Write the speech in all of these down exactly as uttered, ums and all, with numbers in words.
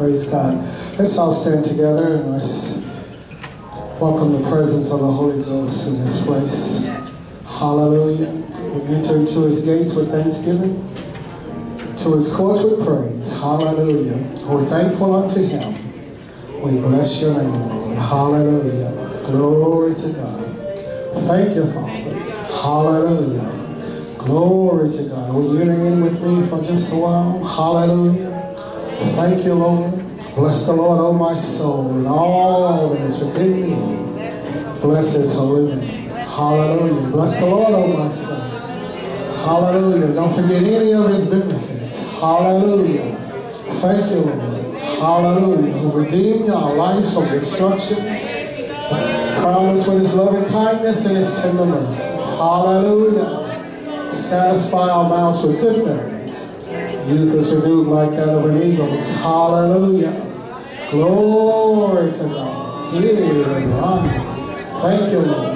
Praise God. Let's all stand together and let's welcome the presence of the Holy Ghost in this place. Hallelujah. We enter into his gates with thanksgiving, to his courts with praise. Hallelujah. We're thankful unto him. We bless your name, Lord. Hallelujah. Glory to God. Thank you, Father. Hallelujah. Glory to God. Will you enter in with me for just a while? Hallelujah. Thank you, Lord. Bless the Lord, oh my soul, and all that is within me. Bless his holy name. Hallelujah. Bless the Lord, oh my soul. Hallelujah. Don't forget any of his benefits. Hallelujah. Thank you, Lord. Hallelujah. Who redeemed our lives from destruction. Crown us with his loving kindness and his tender mercies. Hallelujah. Satisfy our mouths with good things. Youth is renewed like that of an eagle's. Hallelujah. Glory to God. Thank you, Lord.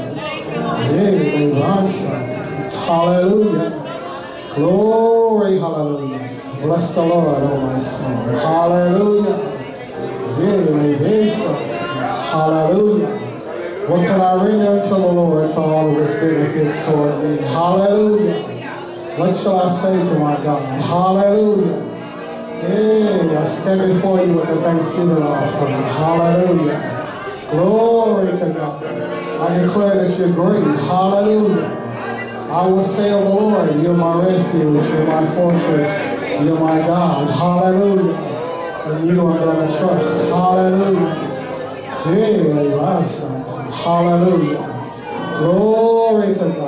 Hallelujah. Glory, hallelujah. Bless the Lord, oh my soul. Hallelujah. Hallelujah. What can I render unto the Lord for all of his benefits toward me? Hallelujah. What shall I say to my God? Hallelujah. Hey, I stand before you with a thanksgiving offering. Hallelujah. Glory to God. I declare that you're great. Hallelujah. I will say of the Lord, you're my refuge, you're my fortress, you're my God. Hallelujah. And you are going to trust. Hallelujah. Hallelujah. Glory to God.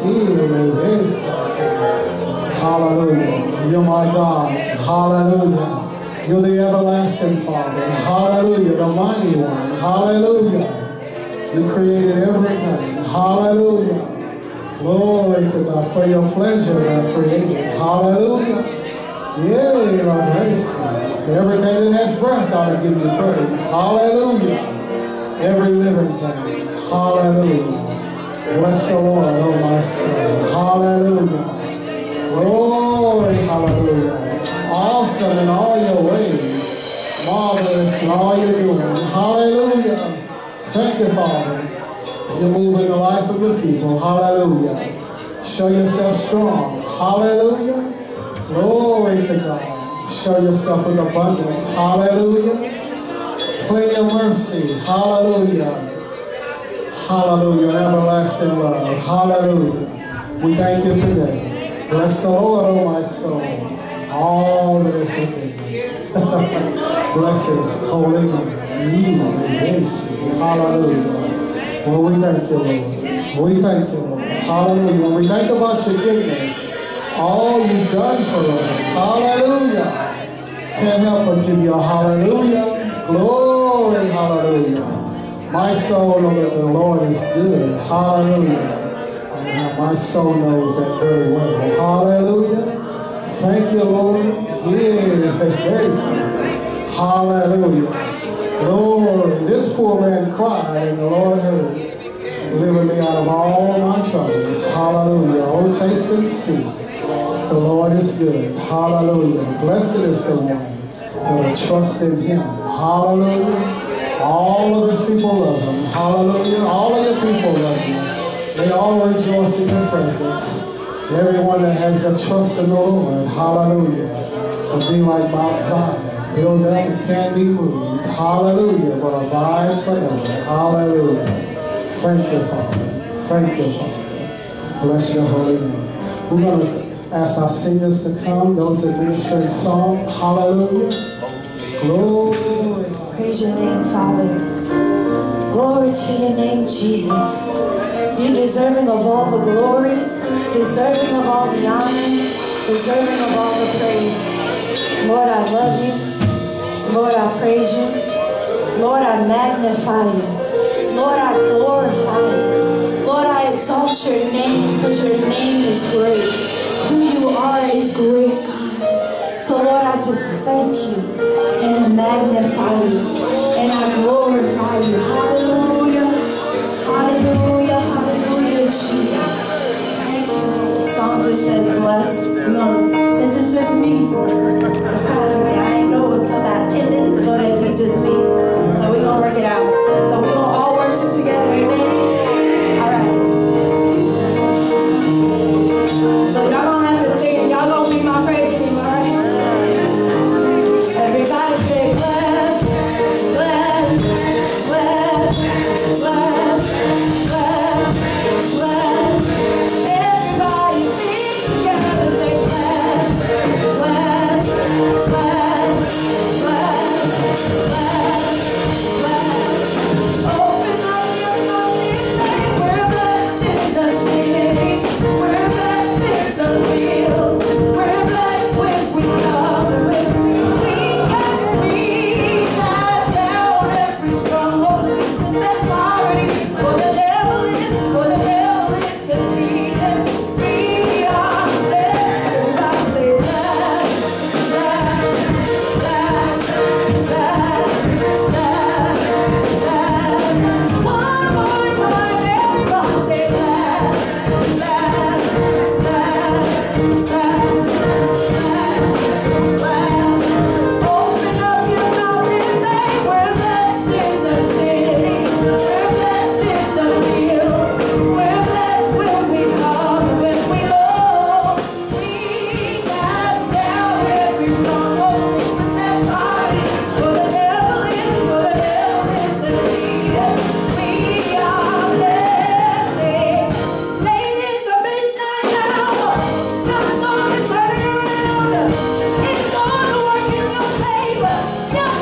Hallelujah. You're my God. Hallelujah. You're the everlasting Father. Hallelujah. The mighty one. Hallelujah. You created everything. Hallelujah. Glory to God. For your pleasure that created. Hallelujah. Yea, Lord, grace. Everything that has breath ought to give you praise. Hallelujah. Every living thing. Hallelujah. Bless the Lord, oh my soul. Hallelujah. Glory, hallelujah. Awesome in all your ways. Marvelous in all you're doing. Hallelujah. Thank you, Father. You're moving the life of the people. Hallelujah. Show yourself strong. Hallelujah. Glory to God. Show yourself with abundance. Hallelujah. Plenty of mercy. Hallelujah. Hallelujah. Everlasting love. Hallelujah. We thank you today. Bless the Lord, oh my soul. All that is within me. Bless his holy name. Hallelujah. Well, we thank you, Lord. We thank you, Lord. Hallelujah. When we think about your goodness, all you've done for us. Hallelujah. Can't help but give you a hallelujah. Glory, hallelujah. My soul knows that the Lord is good. Hallelujah. And my soul knows that very well. Hallelujah. Thank you, Lord. Yes. Hallelujah. Glory. This poor man cried, and the Lord heard, delivering me out of all my troubles. Hallelujah. Oh, taste and see. The Lord is good. Hallelujah. Blessed is the one that will trust in him. Hallelujah. All of his people love him. Hallelujah. All of your people love him. They all rejoice in your presence. Everyone that has a trust in the Lord, hallelujah, will be like Mount Zion. Build up and can't be moved. Hallelujah. But abides forever. Hallelujah. Thank you, Father. Thank you, Father. Bless your holy name. We're going to ask our singers to come, those that minister in song. Hallelujah. Glory. Praise your name, Father. Glory to your name, Jesus. You're deserving of all the glory, deserving of all the honor, deserving of all the praise. Lord, I love you. Lord, I praise you. Lord, I magnify you. Lord, I glorify you. Lord, I exalt your name because your name is great. Who you are is great, God. So, Lord, I just thank you and I magnify you and I glorify you. Hallelujah. Hallelujah. Hallelujah, Jesus. Thank you. The song just says blessed. You know, since it's just me, surprisingly, I ain't know until about ten minutes ago.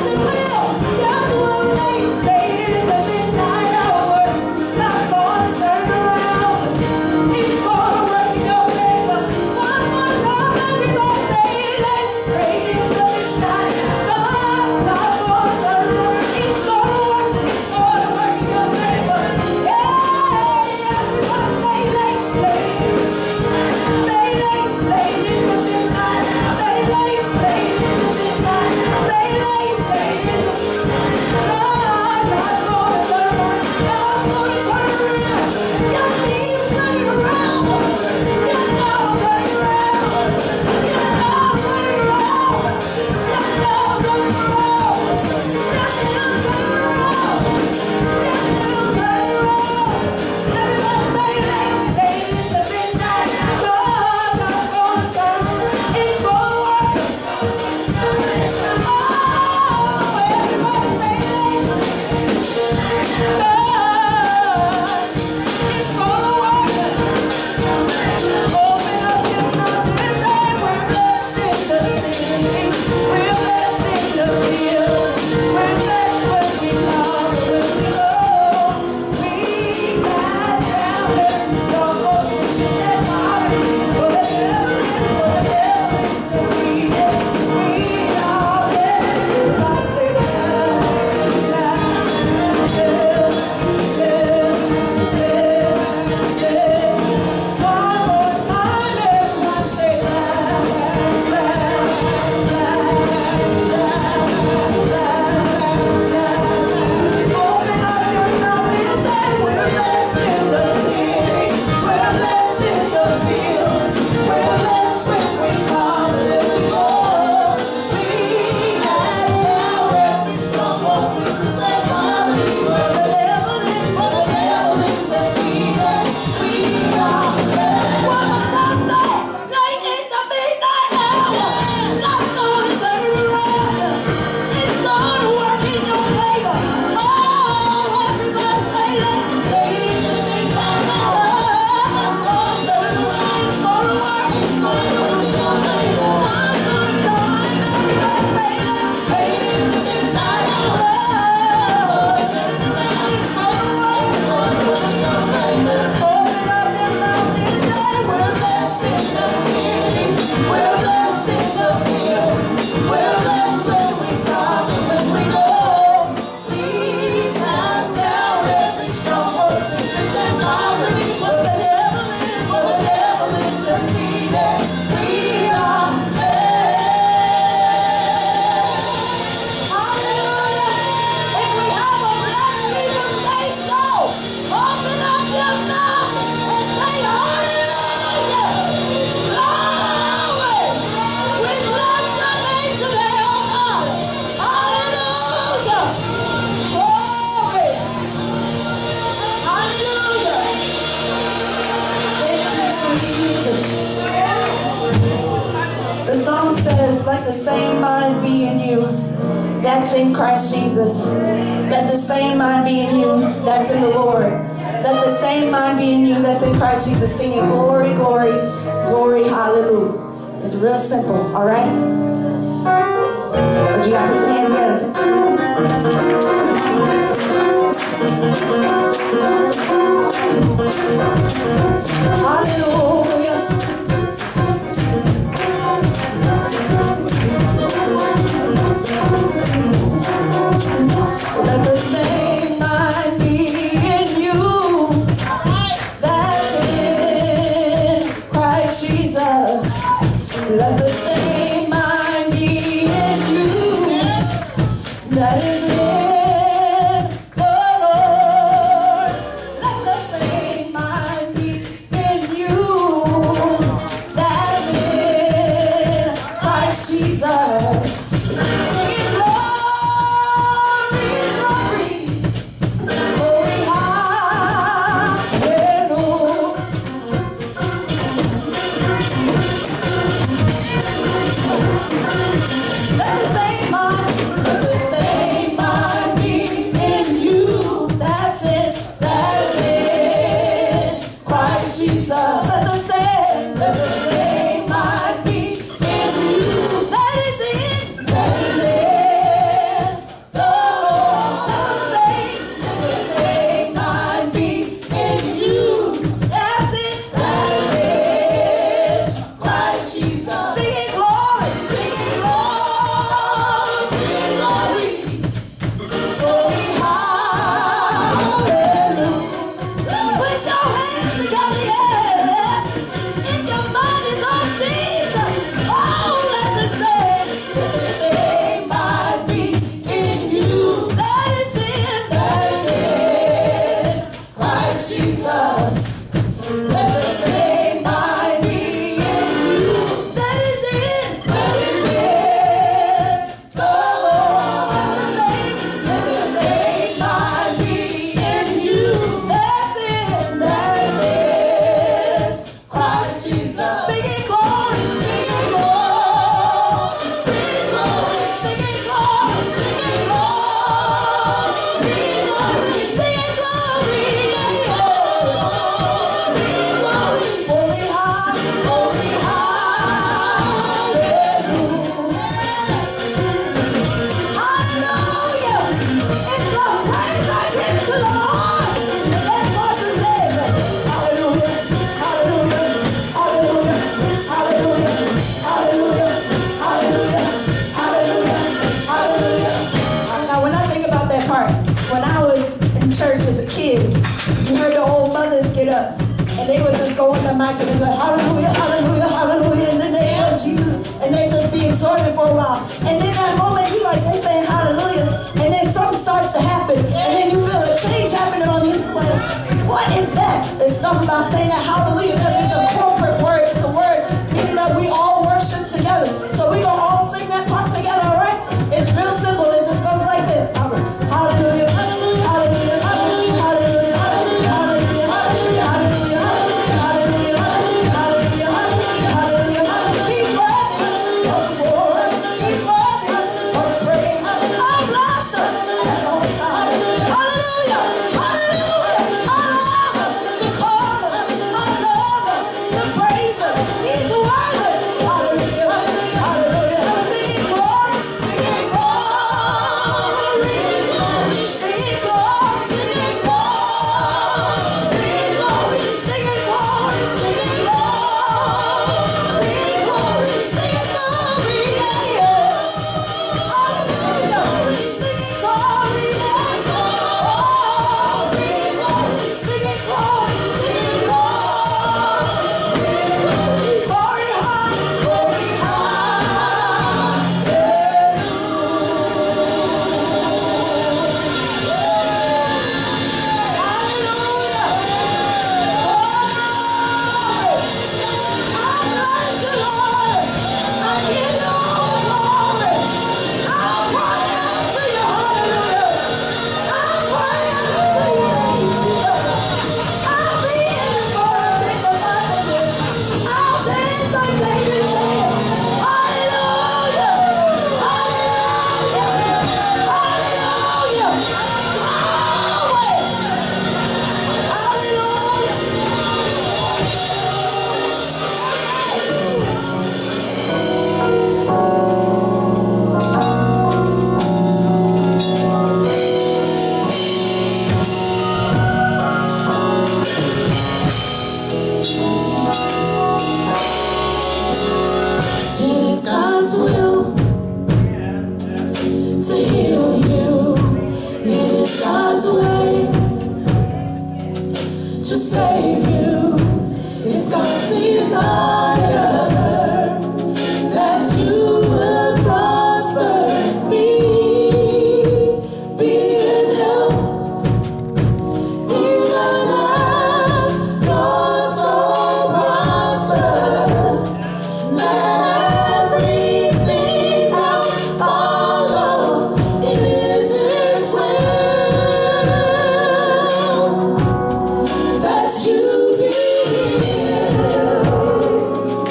that's in Christ Jesus. Let the same mind be in you that's in the Lord. Let the same mind be in you that's in Christ Jesus. Singing glory, glory, glory, hallelujah. It's real simple, all right? But you got to put your hands together. Hallelujah. Let the same mind be in you that's in Christ Jesus. Let the same mind be in you that is in the Lord. Let the same mind be in you that's in Christ Jesus. Singing glory, glory, glory, hallelujah. Let the same mind, let the same mind when I was in church as a kid, you heard the old mothers get up and they would just go on the mics and they'd be like, hallelujah, hallelujah, hallelujah, in the name of Jesus. And they'd just be exhorted for a while. And then that moment, you like, they saying hallelujah. And then something starts to happen. And then you feel a change happening on you. Like, what is that? It's something about saying that hallelujah because it's a corporate word. It's a word meaning that we all worship together. So we gonna all sing that part together, all right? It's real simple. It just goes like this. Hallelujah, hallelujah, hallelujah, hallelujah, hallelujah, hallelujah, hallelujah, hallelujah, hallelujah, hallelujah. He's worthy of the glory. He's worthy of the praise. I bless him at all times. Hallelujah, hallelujah. I love him to call him. I love him to praise him. He's worthy. Hallelujah, hallelujah. Sing glory, sing glory, sing glory, sing glory, sing glory, sing glory, sing glory, sing glory, yeah, yeah. Hallelujah, sing glory, yeah, glory, sing glory, sing glory, glory high, glory It is God's will to heal you. It is God's way to save you. It's God's desire that you would prosper, be, be in health, even as your soul prospers. Let everything else follow. It is His will that you be healed.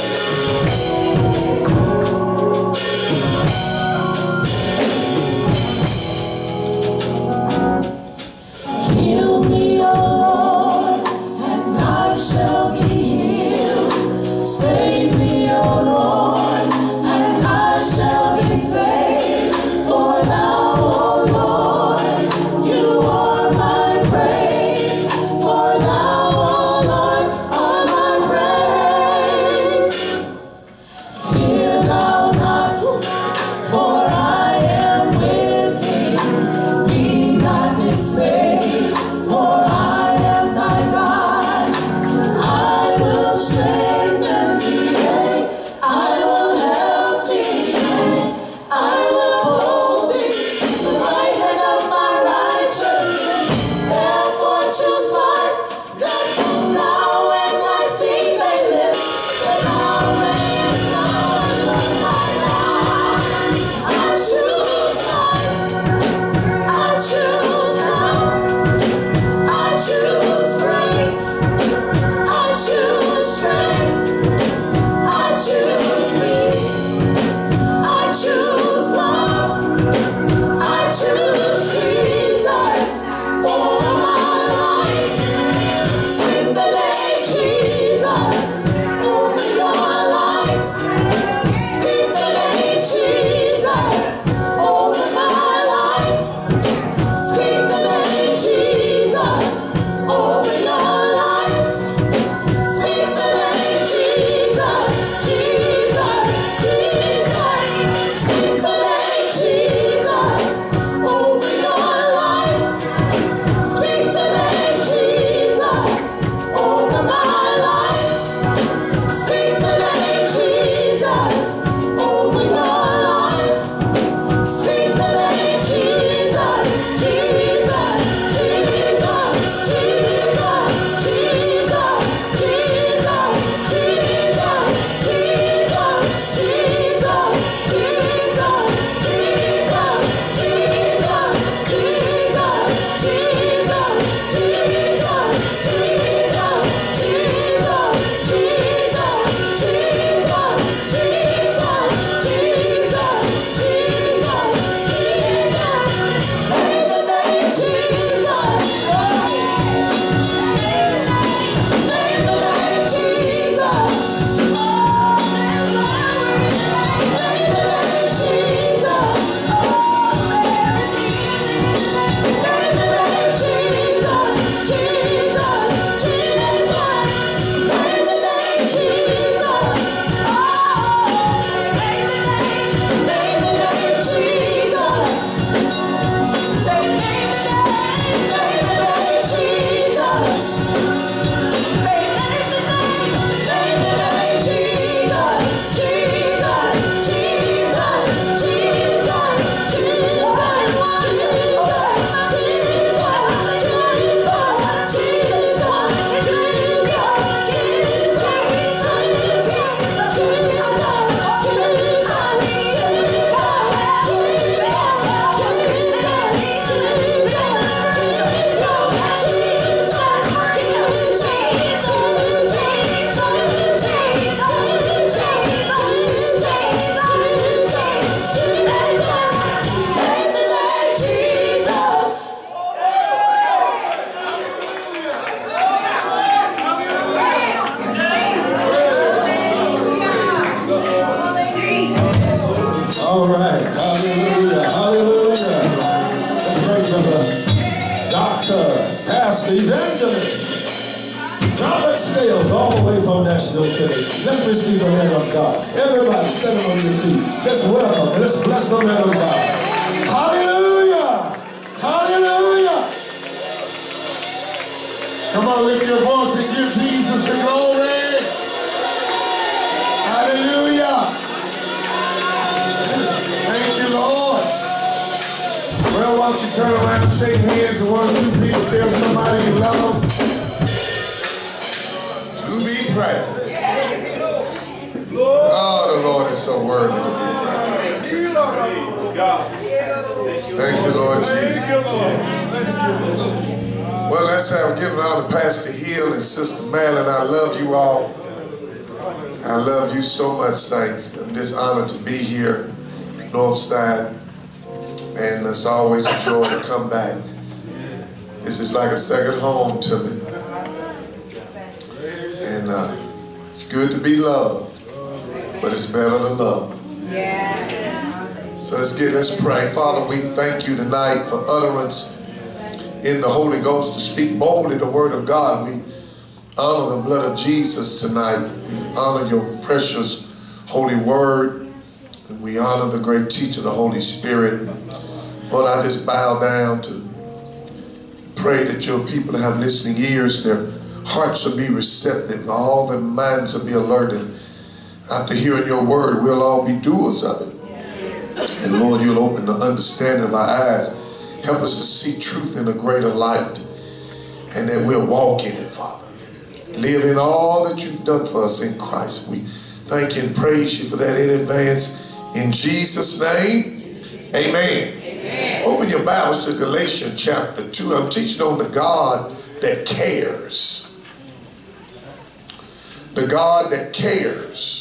pastor, evangelist, Robert Scales, all the way from Nashville, Tennessee. Let's receive the man of God. Everybody standing on your feet. Let's welcome and let's bless the man of God. Hallelujah! Hallelujah! Come on, lift your voice and give Jesus the glory. Hallelujah! Thank you, Lord. Well, why don't you turn around and shake hands with one or two people, tell somebody you love them. To be praised. Oh, the Lord is so worthy to be praised. Thank you, Lord Jesus. Well, let's have given honor to Pastor Hill and Sister Madeline. I love you all. I love you so much, saints. I'm just honored to be here, Northside. And it's always a joy to come back. This is like a second home to me. And uh, it's good to be loved, but it's better to love. So let's get, let's pray. Father, we thank you tonight for utterance in the Holy Ghost to speak boldly the word of God. We honor the blood of Jesus tonight. We honor your precious holy word. And we honor the great teacher, the Holy Spirit. Lord, I just bow down to pray that your people have listening ears, their hearts will be receptive, all their minds will be alerted. After hearing your word, we'll all be doers of it. And Lord, you'll open the understanding of our eyes. Help us to see truth in a greater light, and that we'll walk in it, Father. Live in all that you've done for us in Christ. We thank you and praise you for that in advance. In Jesus' name, amen. Amen. Open your Bibles to Galatians chapter two. I'm teaching on the God that cares. The God that cares.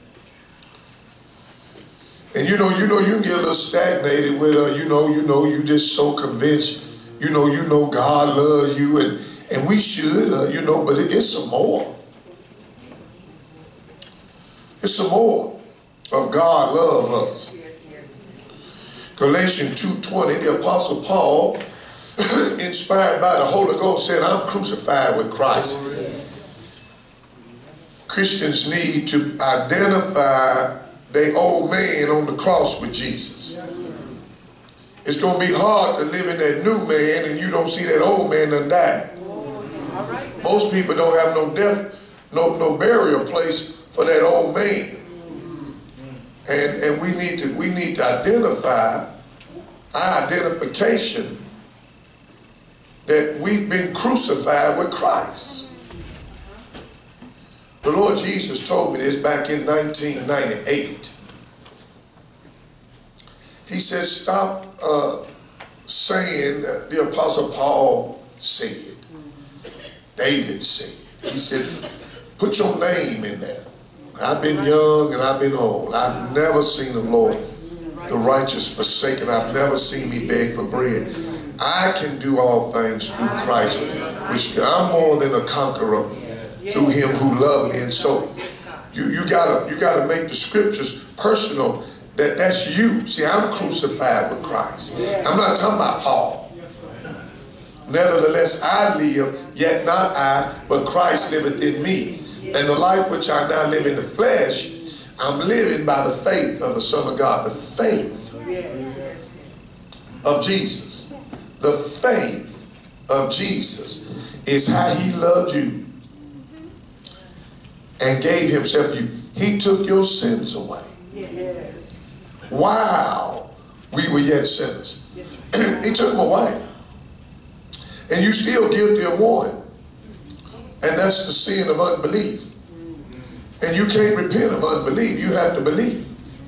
And you know, you know, you can get a little stagnated with, uh, you know, you know, you just so convinced, you know, you know God loves you, and, and we should, uh, you know, but it, it's some more. It's some more of God love us. Galatians two twenty, the Apostle Paul, inspired by the Holy Ghost, said, I'm crucified with Christ. Christians need to identify their old man on the cross with Jesus. It's going to be hard to live in that new man and you don't see that old man done died. Most people don't have no death, no, no burial place for that old man. And, and we need to we need to identify our identification that we've been crucified with Christ. The Lord Jesus told me this back in nineteen ninety-eight. He said, stop uh, saying uh, the Apostle Paul said, David said. He said, put your name in there. I've been young and I've been old. I've never seen the Lord, the righteous forsaken. I've never seen me beg for bread. I can do all things through Christ, which I'm more than a conqueror through him who loved me. And so you, you gotta you gotta make the scriptures personal, that that's you. See, I'm crucified with Christ. I'm not talking about Paul. Nevertheless, I live, yet not I, but Christ liveth in me. And the life which I now live in the flesh, I'm living by the faith of the Son of God. The faith of Jesus. The faith of Jesus is how he loved you and gave himself to you. He took your sins away. While we were yet sinners. He took them away. And you still guilty of one. And that's the sin of unbelief. And you can't repent of unbelief. You have to believe.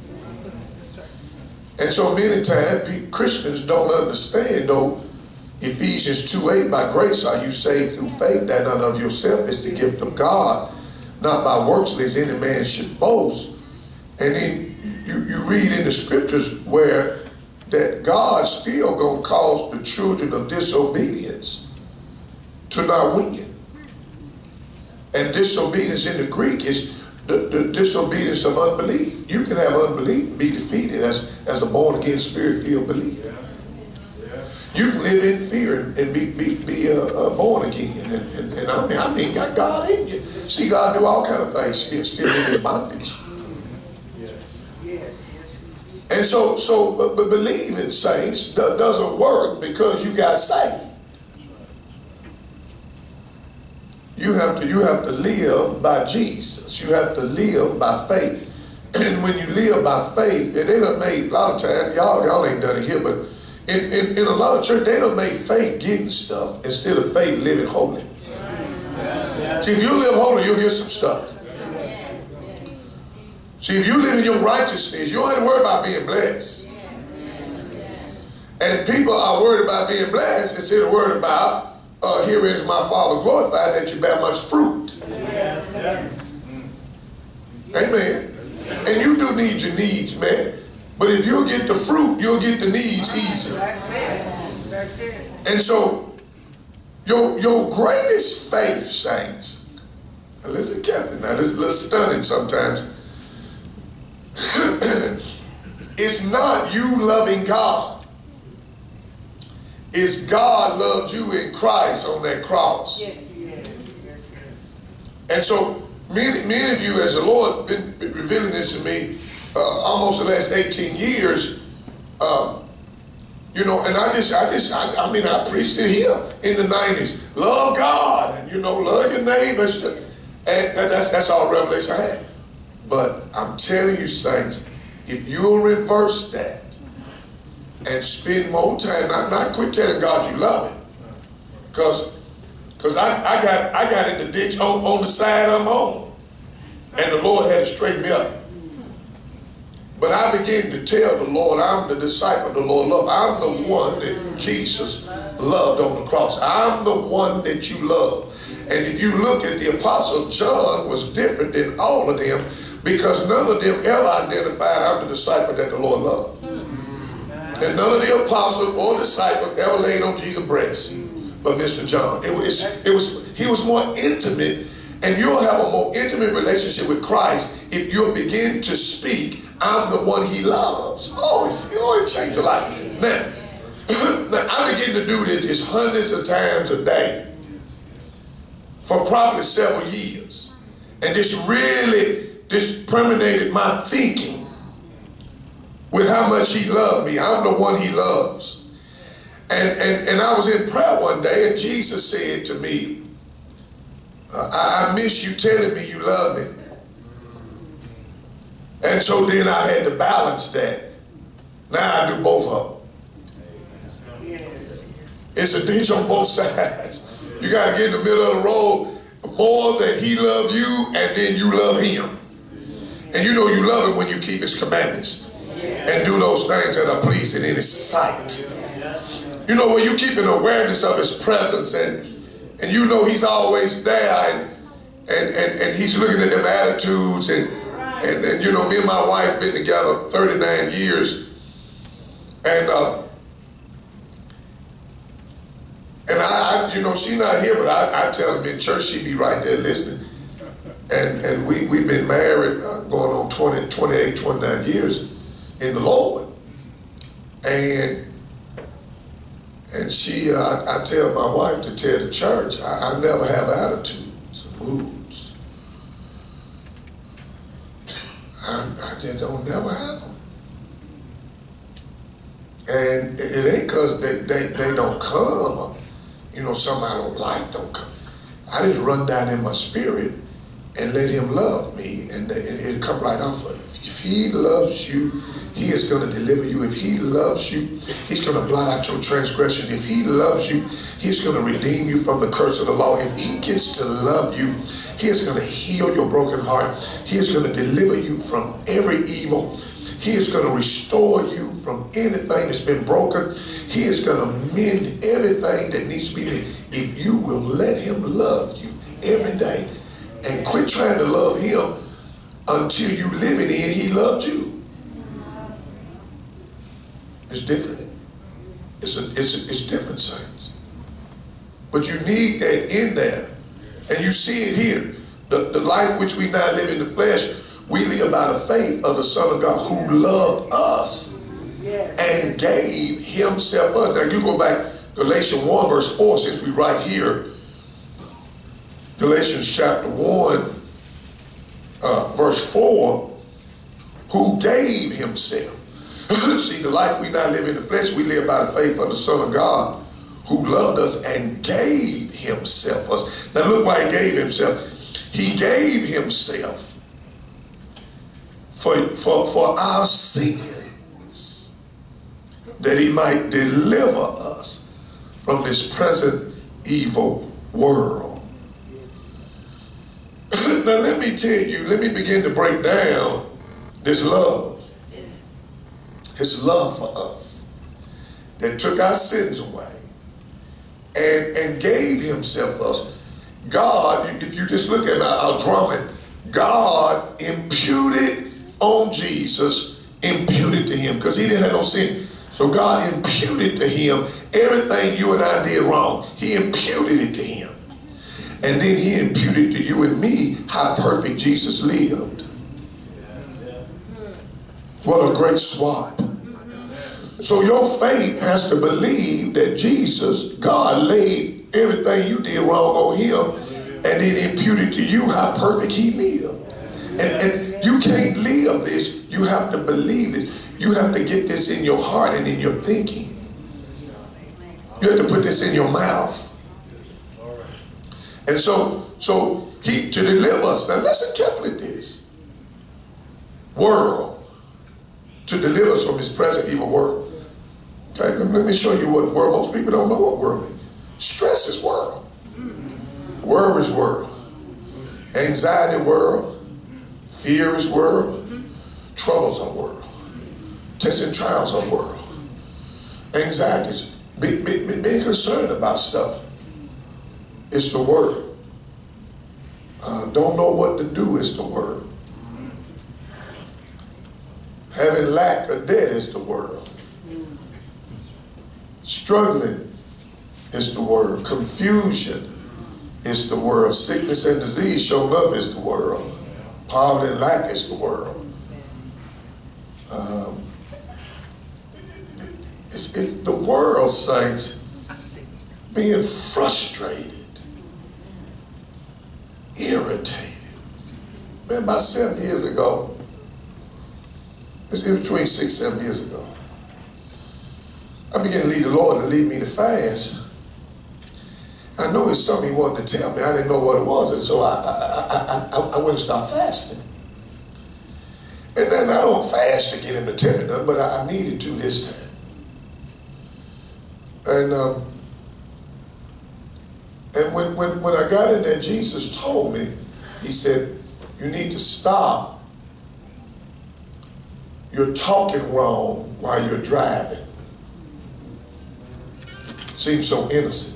And so many times Christians don't understand, though, Ephesians two eight, by grace are you saved through faith, that none of yourself is the gift of God, not by works lest any man should boast. And then you, you read in the scriptures where that God still gonna cause the children of disobedience to not win. And disobedience in the Greek is the, the disobedience of unbelief. You can have unbelief and be defeated as, as a born-again, spirit-filled believer. You can live in fear and, and be, be, be uh, uh, born again. And, and, and I mean, I mean, got God in you. See God do all kind of things, still, still live in bondage. And so, so but, but believing, saints, do, doesn't work because you got saved. You have to, you have to live by Jesus. You have to live by faith. And when you live by faith, and they done made, a lot of times, y'all, y'all ain't done it here, but in, in, in a lot of church, they done made faith getting stuff instead of faith living holy. See, if you live holy, you'll get some stuff. See, if you live in your righteousness, you don't have to worry about being blessed. And people are worried about being blessed instead of worried about, uh, here is my Father glorified, that you bear much fruit. Amen. And you do need your needs, man. But if you'll get the fruit, you'll get the needs easy. And so, your, your greatest faith, saints, now listen carefully, now this is a little stunning sometimes. It's not you loving God. It's God loved you in Christ on that cross. And so, many, many of you, as the Lord been, been revealing this to me, uh, almost the last eighteen years, um, you know, and I just, I just, I, I mean, I preached it here in the nineties. Love God, and you know, love your neighbors, and, and that's that's all revelation I had. But I'm telling you, saints, if you'll reverse that and spend more time, not, not quit telling God you love Him, because because I, I got I got in the ditch on, on the side I'm on, and the Lord had to straighten me up. But I began to tell the Lord, I'm the disciple the Lord loved. I'm the one that Jesus loved on the cross. I'm the one that you love. And if you look at the Apostle John, was different than all of them, because none of them ever identified, I'm the disciple that the Lord loved. And none of the apostles or disciples ever laid on Jesus' breast but Mister John. It was, it was, he was more intimate, and you'll have a more intimate relationship with Christ if you'll begin to speak, I'm the one He loves. Oh, it's, oh, it changed your life. Now, now, I begin to do this hundreds of times a day for probably several years. And this really, this permeated my thinking with how much He loved me. I'm the one He loves. And, and, and I was in prayer one day, and Jesus said to me, I, I miss you telling me you love me. And so then I had to balance that. Now I do both of them. It's a ditch on both sides. You got to get in the middle of the road, more that He loved you and then you love Him. And you know you love Him when you keep His commandments and do those things that are pleasing in His sight. You know, when you keep an awareness of His presence, and and you know He's always there, and and, and, and He's looking at them attitudes, and And, and you know, me and my wife been together thirty-nine years, and uh, and I, I, you know, she not here, but I, I tell them in church she be right there listening, and and we we've been married uh, going on twenty, twenty-eight, twenty-nine years in the Lord, and and she, uh, I, I tell my wife to tell the church, I, I never have attitudes or moods. I, I just don't never have them. And it, it ain't because they, they, they don't come, or, you know, something I don't like don't come. I just run down in my spirit and let Him love me, and it, it'll come right off of you. If He loves you, He is going to deliver you. If He loves you, He's going to blot out your transgression. If He loves you, He's going to redeem you from the curse of the law. If He gets to love you, He is going to heal your broken heart. He is going to deliver you from every evil. He is going to restore you from anything that's been broken. He is going to mend everything that needs to be mended. If you will let Him love you every day and quit trying to love Him until you live it in, He loved you. It's different. It's, a, it's, a, it's different, saints. But you need that in there. And you see it here. The, the life which we now live in the flesh, we live by the faith of the Son of God who loved us and gave himself up. Now you go back, Galatians one verse four, since we right here. Galatians chapter one, uh, verse four, who gave himself. See, the life we now live in the flesh, we live by the faith of the Son of God, who loved us and gave himself us. Now look why he gave himself. He gave himself for, for, for our sins, that he might deliver us from this present evil world. Now let me tell you, let me begin to break down this love. His love for us that took our sins away and, and gave himself us. God, if you just look at it, I'll drum it. God imputed on Jesus, imputed to him, because he didn't have no sin. So God imputed to him everything you and I did wrong. He imputed it to him. And then he imputed to you and me how perfect Jesus lived. What a great swap. So your faith has to believe that Jesus, God laid everything you did wrong on him and then imputed to you how perfect he lived. And, and you can't live this. You have to believe it. You have to get this in your heart and in your thinking. You have to put this in your mouth. And so, so he, to deliver us. Now listen carefully to this. World. To deliver us from his present evil world. Okay, let me show you what world. Most people don't know what world is. Stress is world. Worry is world. Anxiety world. Fear is world. Troubles are world. Tests and trials are world. Anxiety, be, be, be, being concerned about stuff. It's the word. Uh, don't know what to do is the word. Having lack of debt is the word. Struggling is the word. Confusion is the world. Sickness and disease, sure enough, is the world. Poverty and lack is the world. Um, it's, it's the world, saints, being frustrated, irritated. Man, about seven years ago, it's between six, seven years ago, I began to lead the Lord to lead me to fast. I know it's something he wanted to tell me. I didn't know what it was, and so I, I, I, I, I went and started fasting. And then I don't fast to get him to tell me nothing, but I, I needed to this time. And um, and when, when, when I got in there, Jesus told me, he said, you need to stop. You're talking wrong while you're driving. Seems so innocent.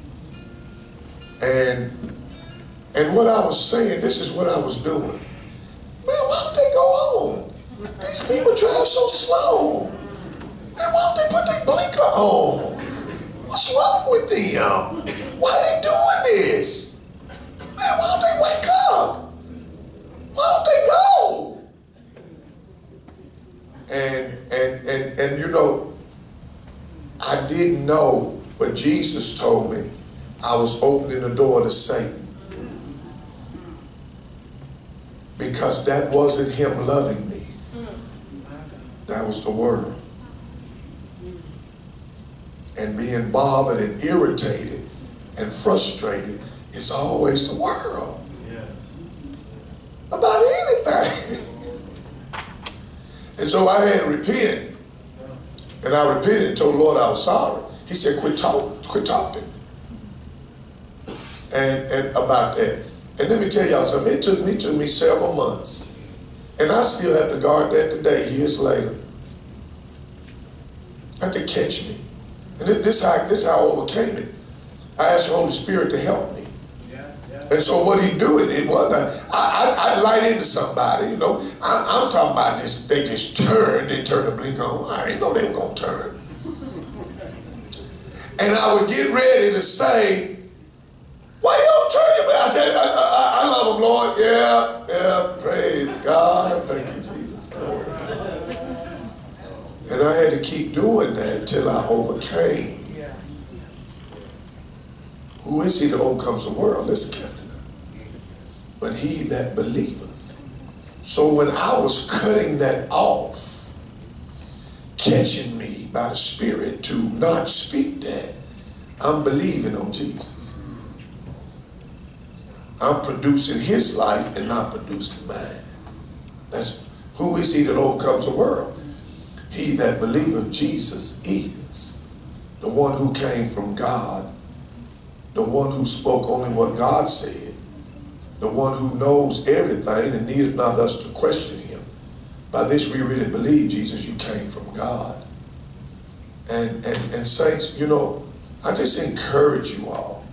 And and what I was saying, this is what I was doing. Man, why don't they go on? These people drive so slow. And why don't they put their blinker on? What's wrong with them? Why are they doing this? Man, why don't they wake up? Why don't they go? And and and and you know, I didn't know, but Jesus told me I was opening the door to Satan. Because that wasn't him loving me. That was the world. And being bothered and irritated and frustrated is always the world. About anything. And so I had to repent. And I repented and told the Lord I was sorry. He said, quit talking, quit talking. And, and about that. And let me tell y'all something. It took me, took me several months. And I still have to guard that today, years later. Had to catch me. And this how this how I overcame it. I asked the Holy Spirit to help me. Yes, yes. And so what he do, it, it wasn't, I, I, I light into somebody, you know. I, I'm talking about this, they just turned, they turned the blink on. I didn't know they were going to turn. And I would get ready to say, why you don't turn your back? I said, I, I, I love him, Lord. Yeah, yeah, praise God. Thank you, Jesus. Glory to God. And I had to keep doing that until I overcame. Who is he that overcomes the world? Listen carefully now. But he that believeth. So when I was cutting that off, catching me by the Spirit to not speak that, I'm believing on Jesus. I'm producing his life and not producing mine. That's who is he that overcomes the world? He that believeth Jesus is the one who came from God, the one who spoke only what God said, the one who knows everything and needeth not us to question him. By this we really believe, Jesus, you came from God. And, and, and saints, you know, I just encourage you all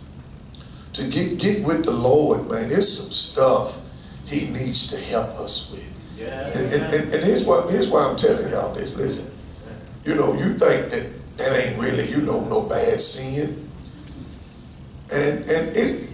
to get, get with the Lord, man. There's some stuff he needs to help us with. Yeah. And, and, and, and here's, what, here's why I'm telling y'all this. Listen, you know, you think that that ain't really, you know, no bad sin. And, and it,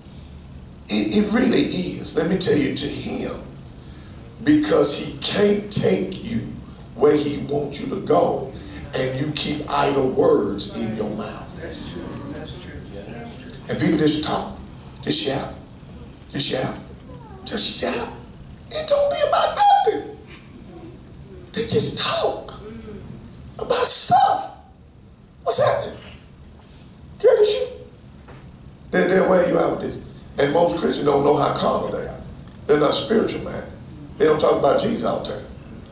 it, it really is. Let me tell you, to him, because he can't take you where he wants you to go, and you keep idle words in your mouth. That's true. That's true. And people just talk, just shout, just shout, just shout. It don't be about nothing. They just talk about stuff. What's happening? Girl, did you? They're, they're wearing you out with this. And most Christians don't know how carnal they are. They're not spiritual minded. They don't talk about Jesus out there.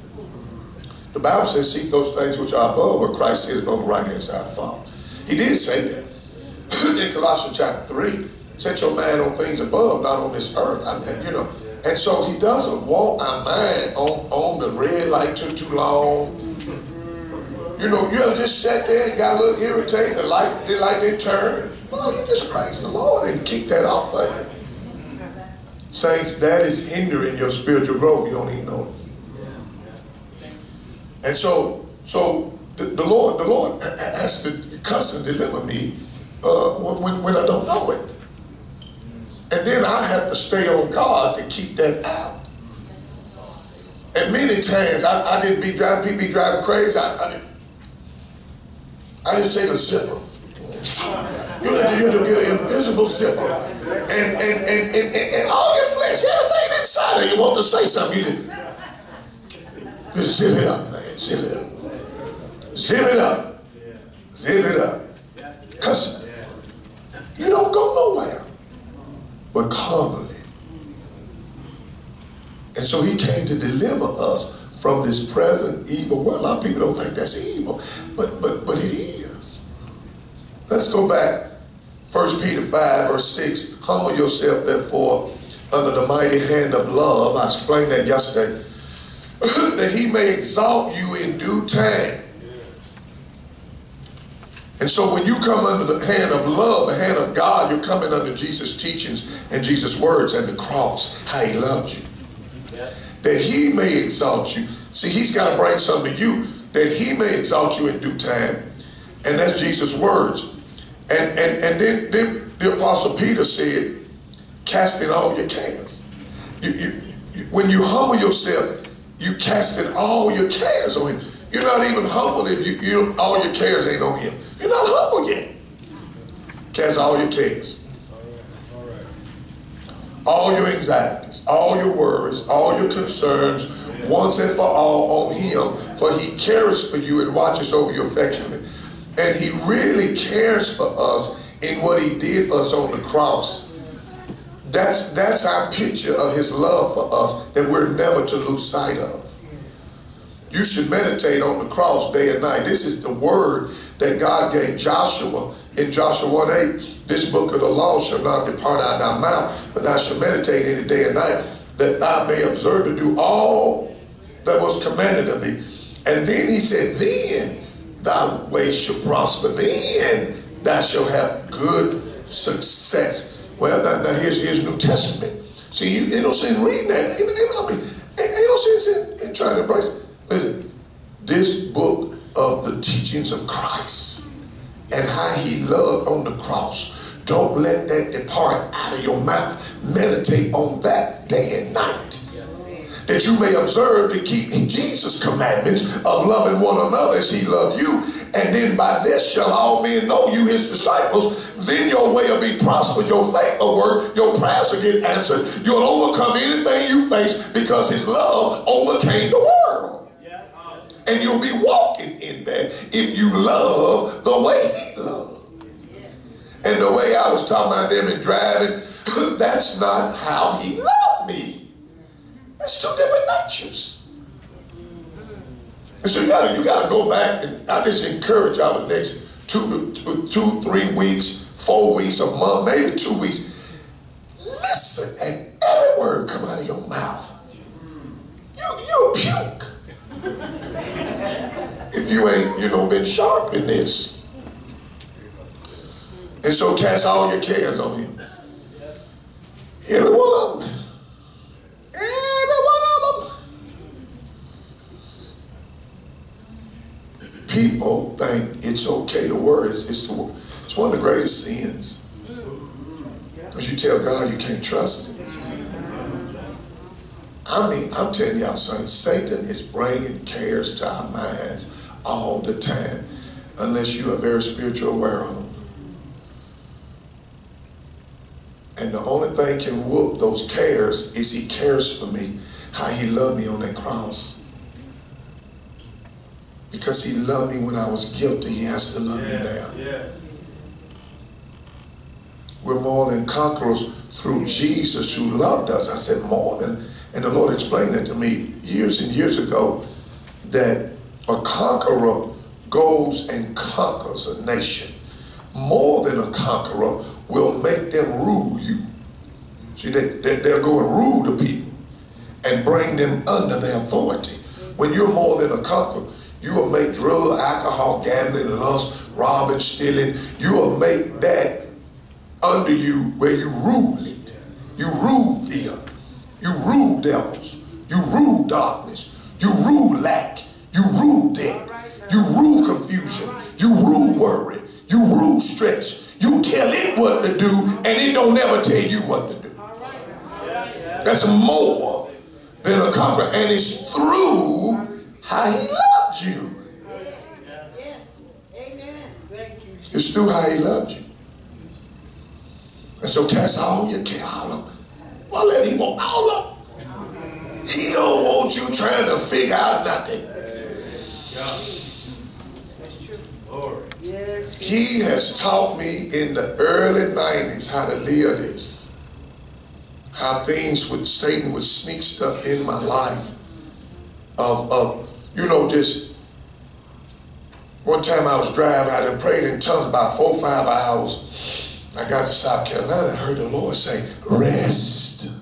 The Bible says, seek those things which are above, where Christ sitteth on the right hand side of the Father. He did say that. In Colossians chapter three, set your mind on things above, not on this earth. I, and, you know, and so he doesn't want our mind on, on the red light took too long. You know, you ever just sat there and got a little irritated, the light, the light didn't turn. Well, you just praise the Lord and keep that off of you. Saints, that is hindering your spiritual growth. You don't even know it. And so, so the, the Lord, the Lord has to cuss and deliver me uh, when, when I don't know it. And then I have to stay on God to keep that out. And many times I, I didn't be driving, people be driving crazy. I, I, I just take a zipper. You have to, you have to get an invisible zipper. And, and, and, and, and, and all your flesh, everything inside of you want to say something. You just, just zip it up, man. Zip it up. Zip it up. Zip it up. Because you don't go nowhere but carnally. And so he came to deliver us from this present evil world. A lot of people don't think that's evil, but but but it is. Let's go back. First Peter five, verse six. Humble yourself, therefore, under the mighty hand of love. I explained that yesterday. That he may exalt you in due time. And so when you come under the hand of love, the hand of God, you're coming under Jesus' teachings and Jesus' words and the cross, how he loved you. Yeah. That he may exalt you. See, he's got to bring something to you, that he may exalt you in due time. And that's Jesus' words. And, and, and then, then the Apostle Peter said, casting all your cares. You, you, you, when you humble yourself, you casting all your cares on him. You're not even humble if you, you all your cares ain't on him. You're not humble yet. Cast all your cares. All, right. all your anxieties, all your worries, all your concerns, once and for all on him, for he cares for you and watches over you affectionately. And he really cares for us in what he did for us on the cross. That's, that's our picture of his love for us that we're never to lose sight of. You should meditate on the cross day and night. This is the word that God gave Joshua in Joshua one eight. This book of the law shall not depart out of thy mouth, but thou shalt meditate in it day and night, that thou may observe to do all that was commanded of thee. And then he said, then thy way shall prosper. Then thou shalt have good success. Well, now, now here's, here's New Testament. See, you, you don't see reading that. Even, even, I mean, ain't no sense in, in trying to embrace it. Listen, this book of the teachings of Christ and how he loved on the cross, don't let that depart out of your mouth. Meditate on that day and night. that you may observe to keep Jesus' commandments of loving one another as he loved you. And then by this shall all men know you his disciples. Then your way will be prospered, your faith will work, your prayers will get answered. You'll overcome anything you face because his love overcame the world. And you'll be walking in that if you love the way he loved. And the way I was talking about them and driving, that's not how he loved me. That's two different natures. And so you gotta, you gotta go back, and I just encourage y'all the next two, two, two, three weeks, four weeks, a month, maybe two weeks. Listen, and every word come out of your mouth. You, you'll puke. If you ain't, you know, been sharp in this. And so cast all your cares on him. Every one of them. Every one of them. People think it's okay to worry. It's, it's, the, it's one of the greatest sins. Because you tell God you can't trust him. I mean, I'm telling y'all something. Satan is bringing cares to our minds all the time, unless you are very spiritual aware of them. And the only thing can whoop those cares is he cares for me, how he loved me on that cross. Because he loved me when I was guilty, he has to love yeah, me now. Yeah. We're more than conquerors through Jesus who loved us. I said more than, and the Lord explained it to me years and years ago, that a conqueror goes and conquers a nation. More than a conqueror will make them rule you. See, they, they, they'll go and rule the people and bring them under their authority. When you're more than a conqueror, you will make drug, alcohol, gambling, lust, robbing, stealing. You will make that under you where you rule it. You rule fear. You rule devils. You rule darkness. You rule lack. You rule debt. You rule confusion. You rule worry. You rule stress. You tell it what to do and it don't never tell you what to do. That's more than a conqueror. And it's through how he loved you. Yes. Amen. Thank you. It's through how he loved you. And so cast all your care, all of them. Well, let him want all of them. He don't want you trying to figure out nothing. That's true. Lord. Yes. He has taught me in the early nineties how to live this. How things would, Satan would sneak stuff in my life of, of you know, just one time I was driving, I had prayed in tongues about four or five hours. I got to South Carolina and heard the Lord say, rest.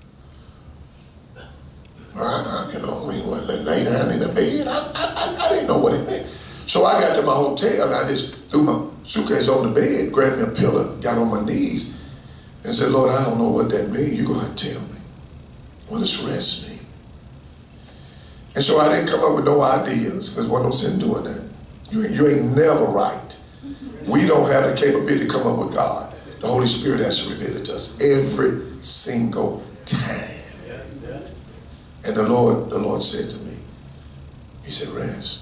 I, I, you know, I mean, when they lay down in the bed, I, I, I didn't know what it meant. So I got to my hotel and I just threw my suitcase on the bed, grabbed me a pillow, got on my knees, and said, Lord, I don't know what that means. You go ahead and tell me. What does rest mean? And so I didn't come up with no ideas, because there wasn't no sin doing that. You, you ain't never right. We don't have the capability to come up with God. The Holy Spirit has to reveal it to us every single time. And the Lord, the Lord said to me, he said, rest.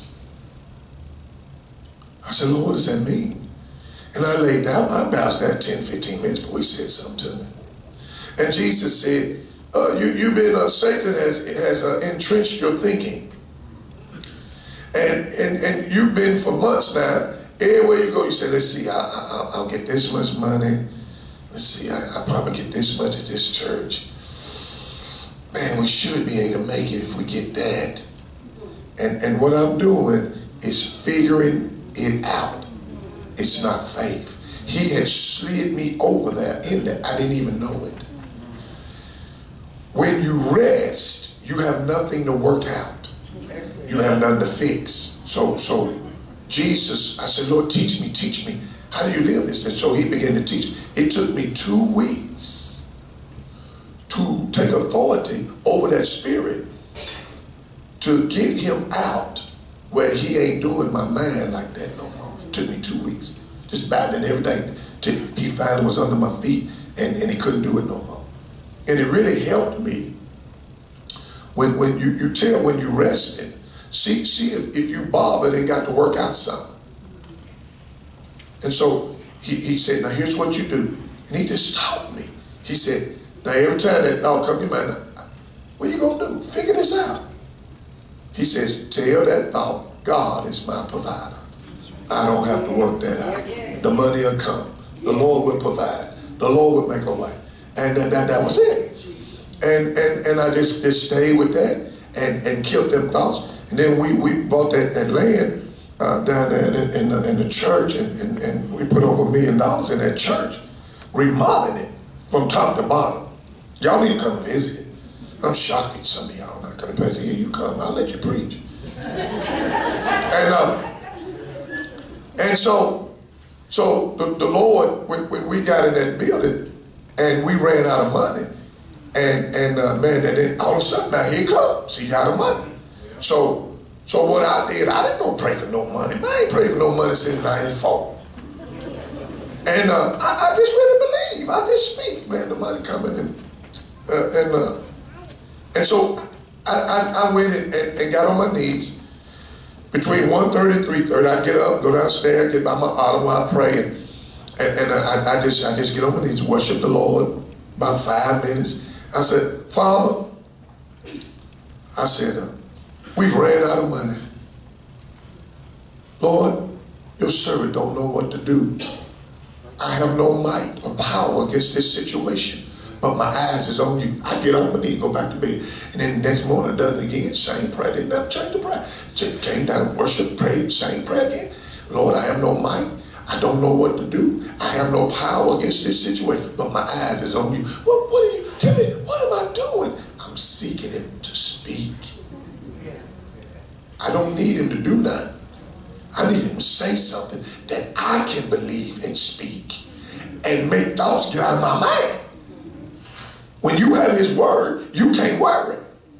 I said, Lord, what does that mean? And I laid down, I bounced that ten, fifteen minutes before he said something to me. And Jesus said, uh, you, you've been, uh, Satan has, has uh, entrenched your thinking. And, and, and you've been for months now, everywhere you go, you say, let's see, I, I, I'll get this much money. Let's see, I, I'll probably get this much at this church. Man, we should be able to make it if we get that. And, and what I'm doing is figuring it out. It's not faith. He had slid me over there in that. I didn't even know it. When you rest, you have nothing to work out. You have nothing to fix. So, so Jesus, I said, Lord, teach me, teach me. How do you live this? And so he began to teach me. It took me two weeks to take authority over that spirit, to get him out where he ain't doing my mind like that no more. It took me two weeks. Just battling everything till he finally was under my feet and, and he couldn't do it no more. And it really helped me When, when you, you tell when you're resting, see, see if, if you bothered and got to work out something. And so he, he said, now here's what you do. And he just taught me. He said, now every time that thought comes to your mind, what are you going to do? Figure this out. He says, tell that thought, God is my provider. I don't have to work that out. The money will come. The Lord will provide. The Lord will make a way. And that, that, that was it. And, and, and I just, just stayed with that and, and killed them thoughts. And then we, we bought that, that land uh, down there in, in, the, in the church, and, and, and we put over a million dollars in that church, remodeling it from top to bottom. Y'all need to come and visit it. I'm shocked at some of y'all not coming. Pastor, here you come. I'll let you preach. and uh, and so, so the, the Lord, when, when we got in that building and we ran out of money, and and uh, man, then all of a sudden now here it comes. So you got the money. So so what I did, I didn't go pray for no money. I ain't prayed for no money since ninety-four. And uh, I, I just really believe. I just speak, man. The money coming in, uh, and uh, and so I, I, I went and, and, and got on my knees between one thirty and three thirty. I'd get up, go downstairs, get by my auto while I pray, and, and, and I, I just I just get on my knees, worship the Lord about five minutes. I said, Father, I said, uh, we've ran out of money. Lord, your servant don't know what to do. I have no might or power against this situation, but my eyes is on you. I get on my knee, go back to bed. And then the next morning I done it again, same prayer. Didn't have to change the prayer. Just came down, worship, prayed, same prayer again. Lord, I have no might. I don't know what to do. I have no power against this situation, but my eyes is on you. What, what are you, tell me, what am I doing? I'm seeking him to speak. I don't need him to do nothing. I need him to say something that I can believe and speak and make thoughts get out of my mind. When you have his word, you can't worry.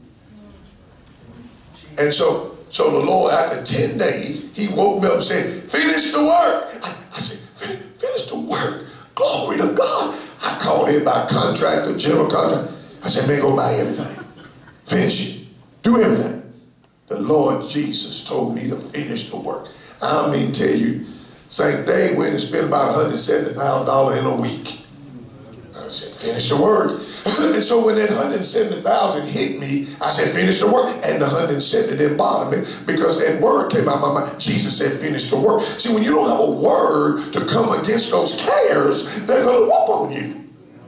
And so, so the Lord, after ten days, he woke me up and said, finish the work. I, I said, finish, finish the work. Glory to God. I called in by contractor, general contractor. I said, man, go buy everything. Finish it. Do everything. The Lord Jesus told me to finish the work. I mean, tell you, Saint Dave went and spent about one hundred seventy thousand dollars in a week. I said, finish the work. And so when that one hundred seventy thousand dollars hit me, I said, finish the work. And the one hundred seventy didn't bother me because that word came out of my mouth. Jesus said, finish the work. See, when you don't have a word to come against those cares, they're going to whoop on you.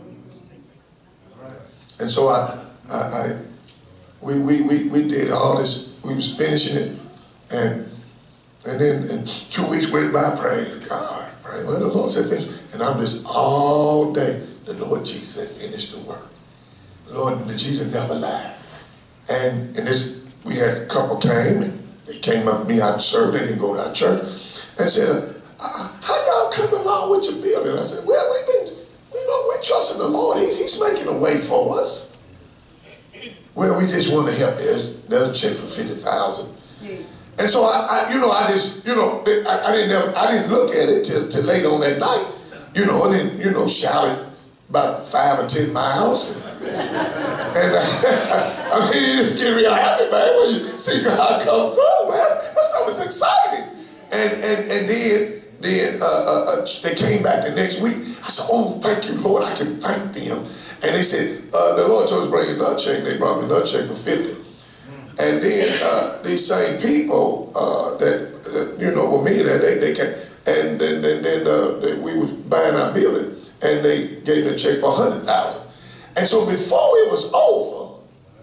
And so I, I, I we, we, we, we did all this. We was finishing it. And and then and two weeks went by, praying, God, praying. Well, the Lord said, finish. And I'm just all day. The Lord Jesus said, finish the work. Lord, Jesus never lied. And, and this, we had a couple came, and they came up to me, I served, they didn't go to our church, and said, uh, how y'all coming along with your building? I said, well, we've been, you know, we're trusting the Lord. He's, he's making a way for us. Well, we just want to help. There's another check for fifty thousand dollars. And so I, I, you know, I just, you know, I, I didn't ever, I didn't look at it till, till late on that night, you know, and then, you know, shouted about five or ten miles. And, and uh, I mean, you just get real happy, man, when you see God come through, man. That stuff is exciting. And and and then then uh, uh, uh, they came back the next week. I said, oh, thank you, Lord. I can thank them. And they said, uh, the Lord told us to bring another check. They brought me another check for fifty. And then uh, these same people uh, that, that, you know, were me that they, they came, and then, then, then uh, they, we were buying our building, and they gave me a check for one hundred thousand dollars. And so before it was over,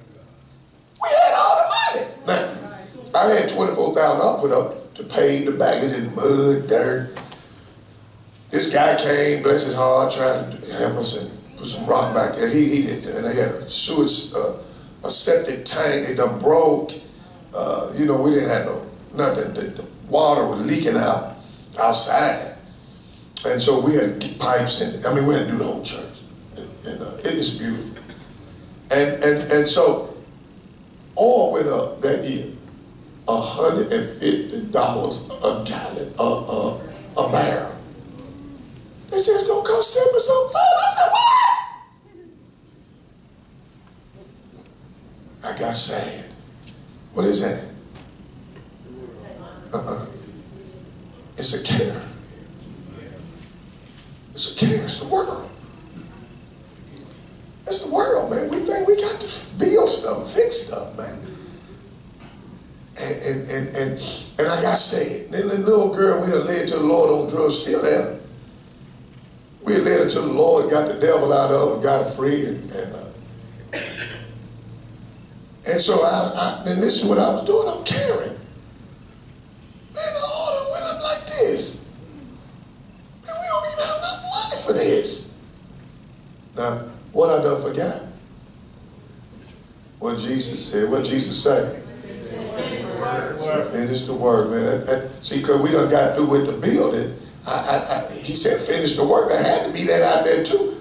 we had all the money. Now, I had twenty-four thousand dollars put up to pay the baggage in mud, dirt. This guy came, bless his heart, tried to help us and put some rock back there. He, he did, and they had a sewage, uh, a septic tank, they done broke. Uh, you know, we didn't have no, nothing. The, the water was leaking out outside. And so we had to get pipes in. I mean, we had to do the whole church. And, and uh, it is beautiful. And, and, and so oil went up that year, one hundred fifty dollars a gallon, a, a, a barrel. They said it's going to cost seventy something. I said, what? I got got sad. What is that? Uh-uh. It's a care. It's a care. It's the world. It's the world, man. We think we got to build stuff, fix stuff, man. And and and and, and I got saved. Then the little girl we had led to the Lord on drugs, still there. We had led her to the Lord, got the devil out of her, got her free, and and, uh, and so I, I and this is what I was doing. I'm caring. Man, the order went up like this. Man, we don't even have enough money for this. Now, what I done forgot? What Jesus said. What Jesus said? Finish the work, man. That, that, see, because we done got through with the building. I, I, I, he said, finish the work. There had to be that out there too.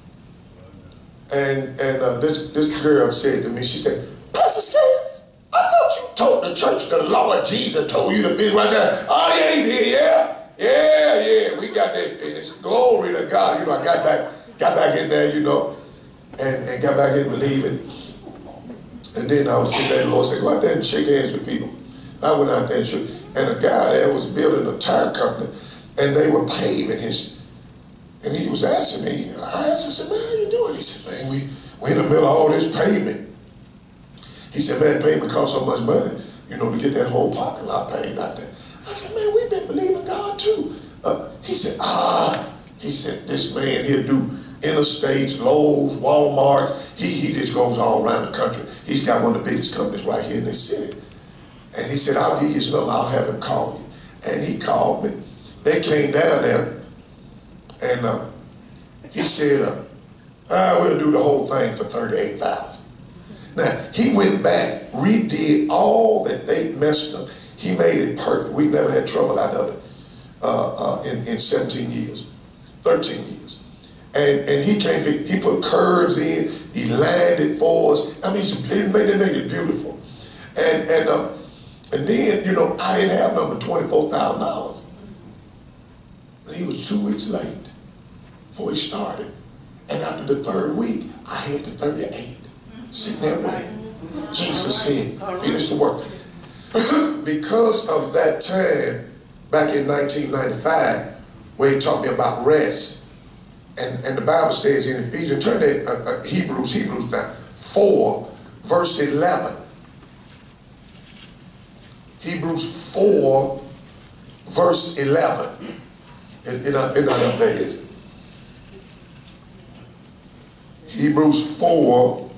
And and uh, this this girl said to me, she said, Pastor Sales, I thought you told the church the Lord Jesus told you to finish. I said, oh yeah, he did, yeah, yeah, yeah. We got that finished. Glory to God. You know, I got back, got back in there, you know, and, and got back in believing. And then I was sitting there, the Lord said, go out there and shake hands with people. I went out there and shook, and a guy there was building a tire company, and they were paving his, and he was asking me, I asked him, I said, man, how you doing? He said, man, we, we in the middle of all this pavement. He said, man, pavement costs so much money, you know, to get that whole parking lot paved out there. I said, man, we've been believing God too. Uh, he said, ah, he said, this man here do interstates, Lowe's, Walmart. He, he just goes all around the country. He's got one of the biggest companies right here in this city. And he said, I'll give you his number, I'll have him call you. And he called me. They came down there, and uh, he said, uh, ah, we'll do the whole thing for thirty-eight thousand dollars. Now, he went back, redid all that they messed up. He made it perfect. We never had trouble out of it uh, uh, in, in seventeen years, thirteen years. And, and he came, he put curves in, he lined it for us. I mean, he made, they made it beautiful. And, and, uh, and then, you know, I didn't have number twenty-four thousand dollars. But he was two weeks late before he started. And after the third week, I had the thirty-eight. Sitting there with him. Jesus said, finish the work. Because of that time, back in nineteen ninety-five, where he taught me about rest, and, and the Bible says in Ephesians, turn to uh, uh, Hebrews, Hebrews now, four, verse eleven. Hebrews four, verse eleven. It, it, not, it not up there, is it? Hebrews four,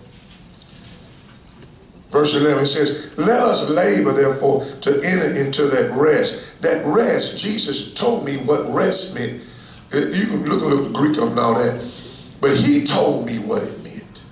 verse eleven, it says, let us labor, therefore, to enter into that rest. That rest, Jesus told me what rest meant. You can look at the Greek and all that. But he told me what it meant.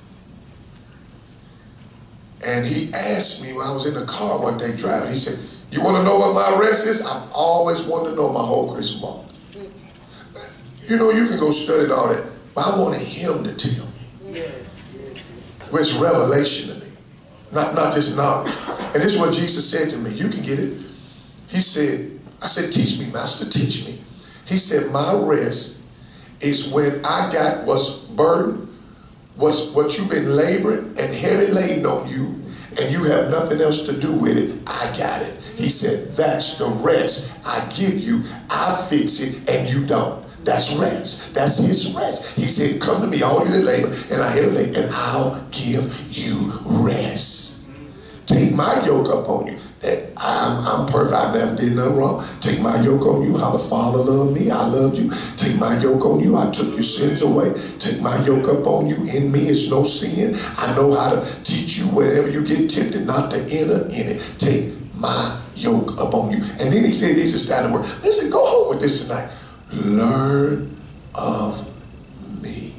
And he asked me when I was in the car one day driving, he said, you want to know what my rest is? I've always wanted to know my whole Christian walk. You know, you can go study all that, but I wanted him to tell me. Well, it's revelation to me, not, not just knowledge. And this is what Jesus said to me. You can get it. He said, I said, teach me, Master, teach me. He said, my rest is when I got what's burdened, what's, what you've been laboring and heavy laden on you, and you have nothing else to do with it. I got it. He said, that's the rest I give you. I fix it and you don't. That's rest. That's his rest. He said, come to me, all you that labor and I heavy laden, and I'll give you rest. Take my yoke up on you. That I'm, I'm perfect. I never did nothing wrong. Take my yoke on you. How the Father loved me, I loved you. Take my yoke on you. I took your sins away. Take my yoke up on you. In me is no sin. I know how to teach you whenever you get tempted not to enter in it. Take my yoke up on you. And then he said, this is standing word. Listen, go home with this tonight. Learn of me.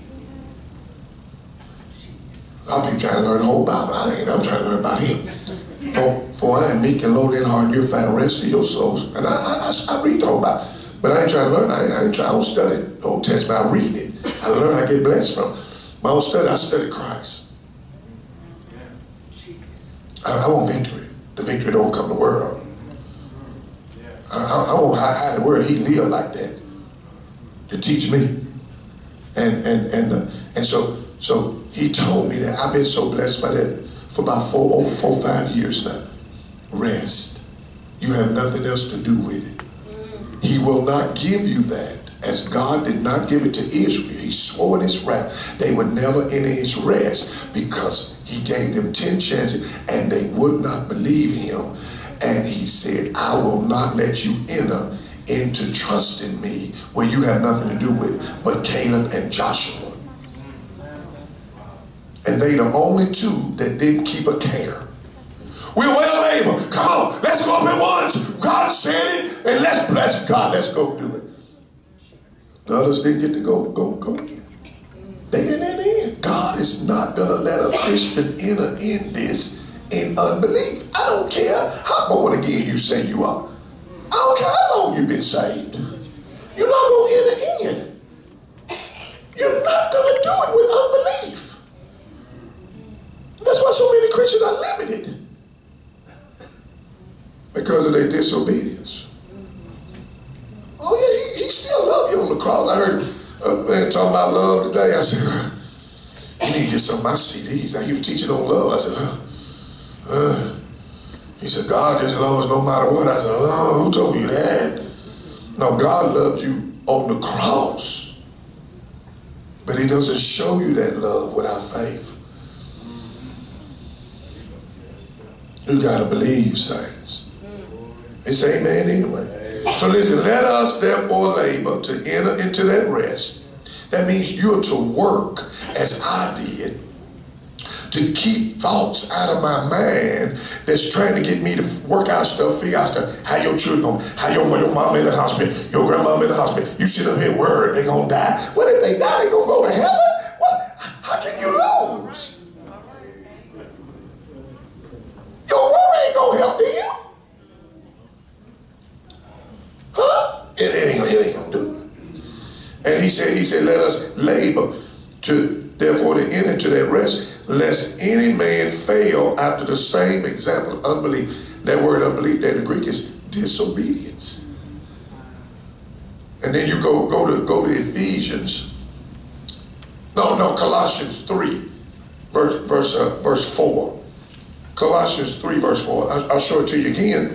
A lot of people trying to learn the whole Bible. I ain't. I'm trying to learn about him. For, for I am meek and lowly in heart, and you'll find rest for your souls. And I, I, I read the whole Bible. But I ain't trying to learn. I ain't, I ain't trying. I don't study the Old Testament. I read it. I learn. I get blessed from it. But I don't study. I study Christ. I, I want victory. The victory to overcome the world. I, I, I want how, how the world he lived like that to teach me. And and and uh, and so so he told me that. I've been so blessed by that for about four, over four, five years now. Rest. You have nothing else to do with it. He will not give you that. As God did not give it to Israel, he swore in his wrath they would never enter his rest because he gave them ten chances and they would not believe him. And he said, I will not let you enter into trusting me where you have nothing to do with but Caleb and Joshua. And they the only two that didn't keep a care. We're well able. Come on, let's go up at once. God said it, and let's bless God. Let's go do it. The others didn't get to go, go, go in. They didn't enter in. God is not going to let a Christian enter in this in unbelief. I don't care how born again you say you are. I don't care how long you've been saved. You're not going to enter in. You're not going to do it with unbelief. That's why so many Christians are limited. Because of their disobedience. Oh yeah, he, he still loves you on the cross. I heard a man talking about love today. I said, you need to get some of my C Ds. He was teaching on love. I said, uh, uh. He said, God just loves us no matter what. I said, oh, who told you that? No, God loved you on the cross. But he doesn't show you that love without faith. You got to believe, saints. It's amen anyway. So listen, let us therefore labor to enter into that rest. That means you're to work as I did to keep thoughts out of my mind that's trying to get me to work out stuff, figure out stuff. How your children going, how your, your mama in the hospital, your grandmama in the hospital. You sit up here worried they're going to die. What if they die? They going to go to heaven? What? How can you lose? Your worry ain't going to help them. Huh? It, it, ain't, it ain't gonna do it. And he said, he said, let us labor to therefore to enter into that rest, lest any man fail after the same example of unbelief. That word unbelief there in the Greek is disobedience. And then you go go to go to Ephesians. No, no, Colossians three, verse verse uh, verse four. Colossians three, verse four. I, I'll show it to you again.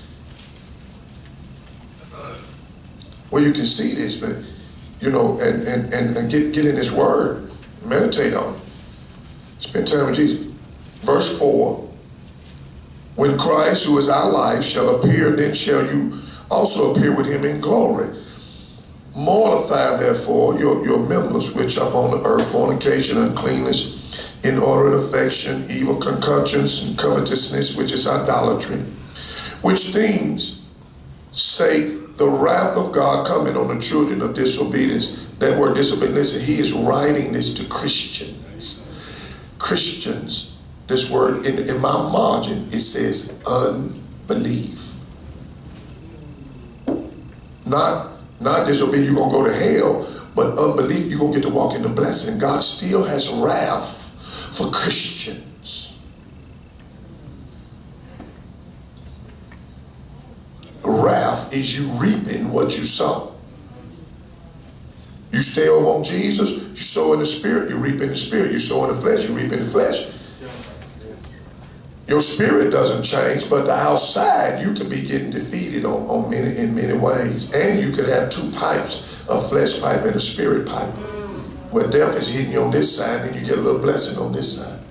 Well, you can see this, but you know, and and and, and get get in His Word, meditate on it, spend time with Jesus. Verse four: when Christ, who is our life, shall appear, then shall you also appear with Him in glory. Mortify therefore your your members which are upon the earth, fornication, uncleanness, inordinate affection, evil concussions, and covetousness, which is idolatry. Which things sake the wrath of God coming on the children of disobedience. That word disobedience, listen, he is writing this to Christians. Christians, this word, in, in my margin, it says unbelief. Not, not disobedience, you're going to go to hell, but unbelief, you're going to get to walk in the blessing. God still has wrath for Christians. Wrath is you reaping what you sow. You stay over on Jesus, you sow in the spirit, you reap in the spirit. You sow in the flesh, you reap in the flesh. Your spirit doesn't change, but the outside you could be getting defeated on, on many in many ways. And you could have two pipes, a flesh pipe and a spirit pipe, where death is hitting you on this side and you get a little blessing on this side.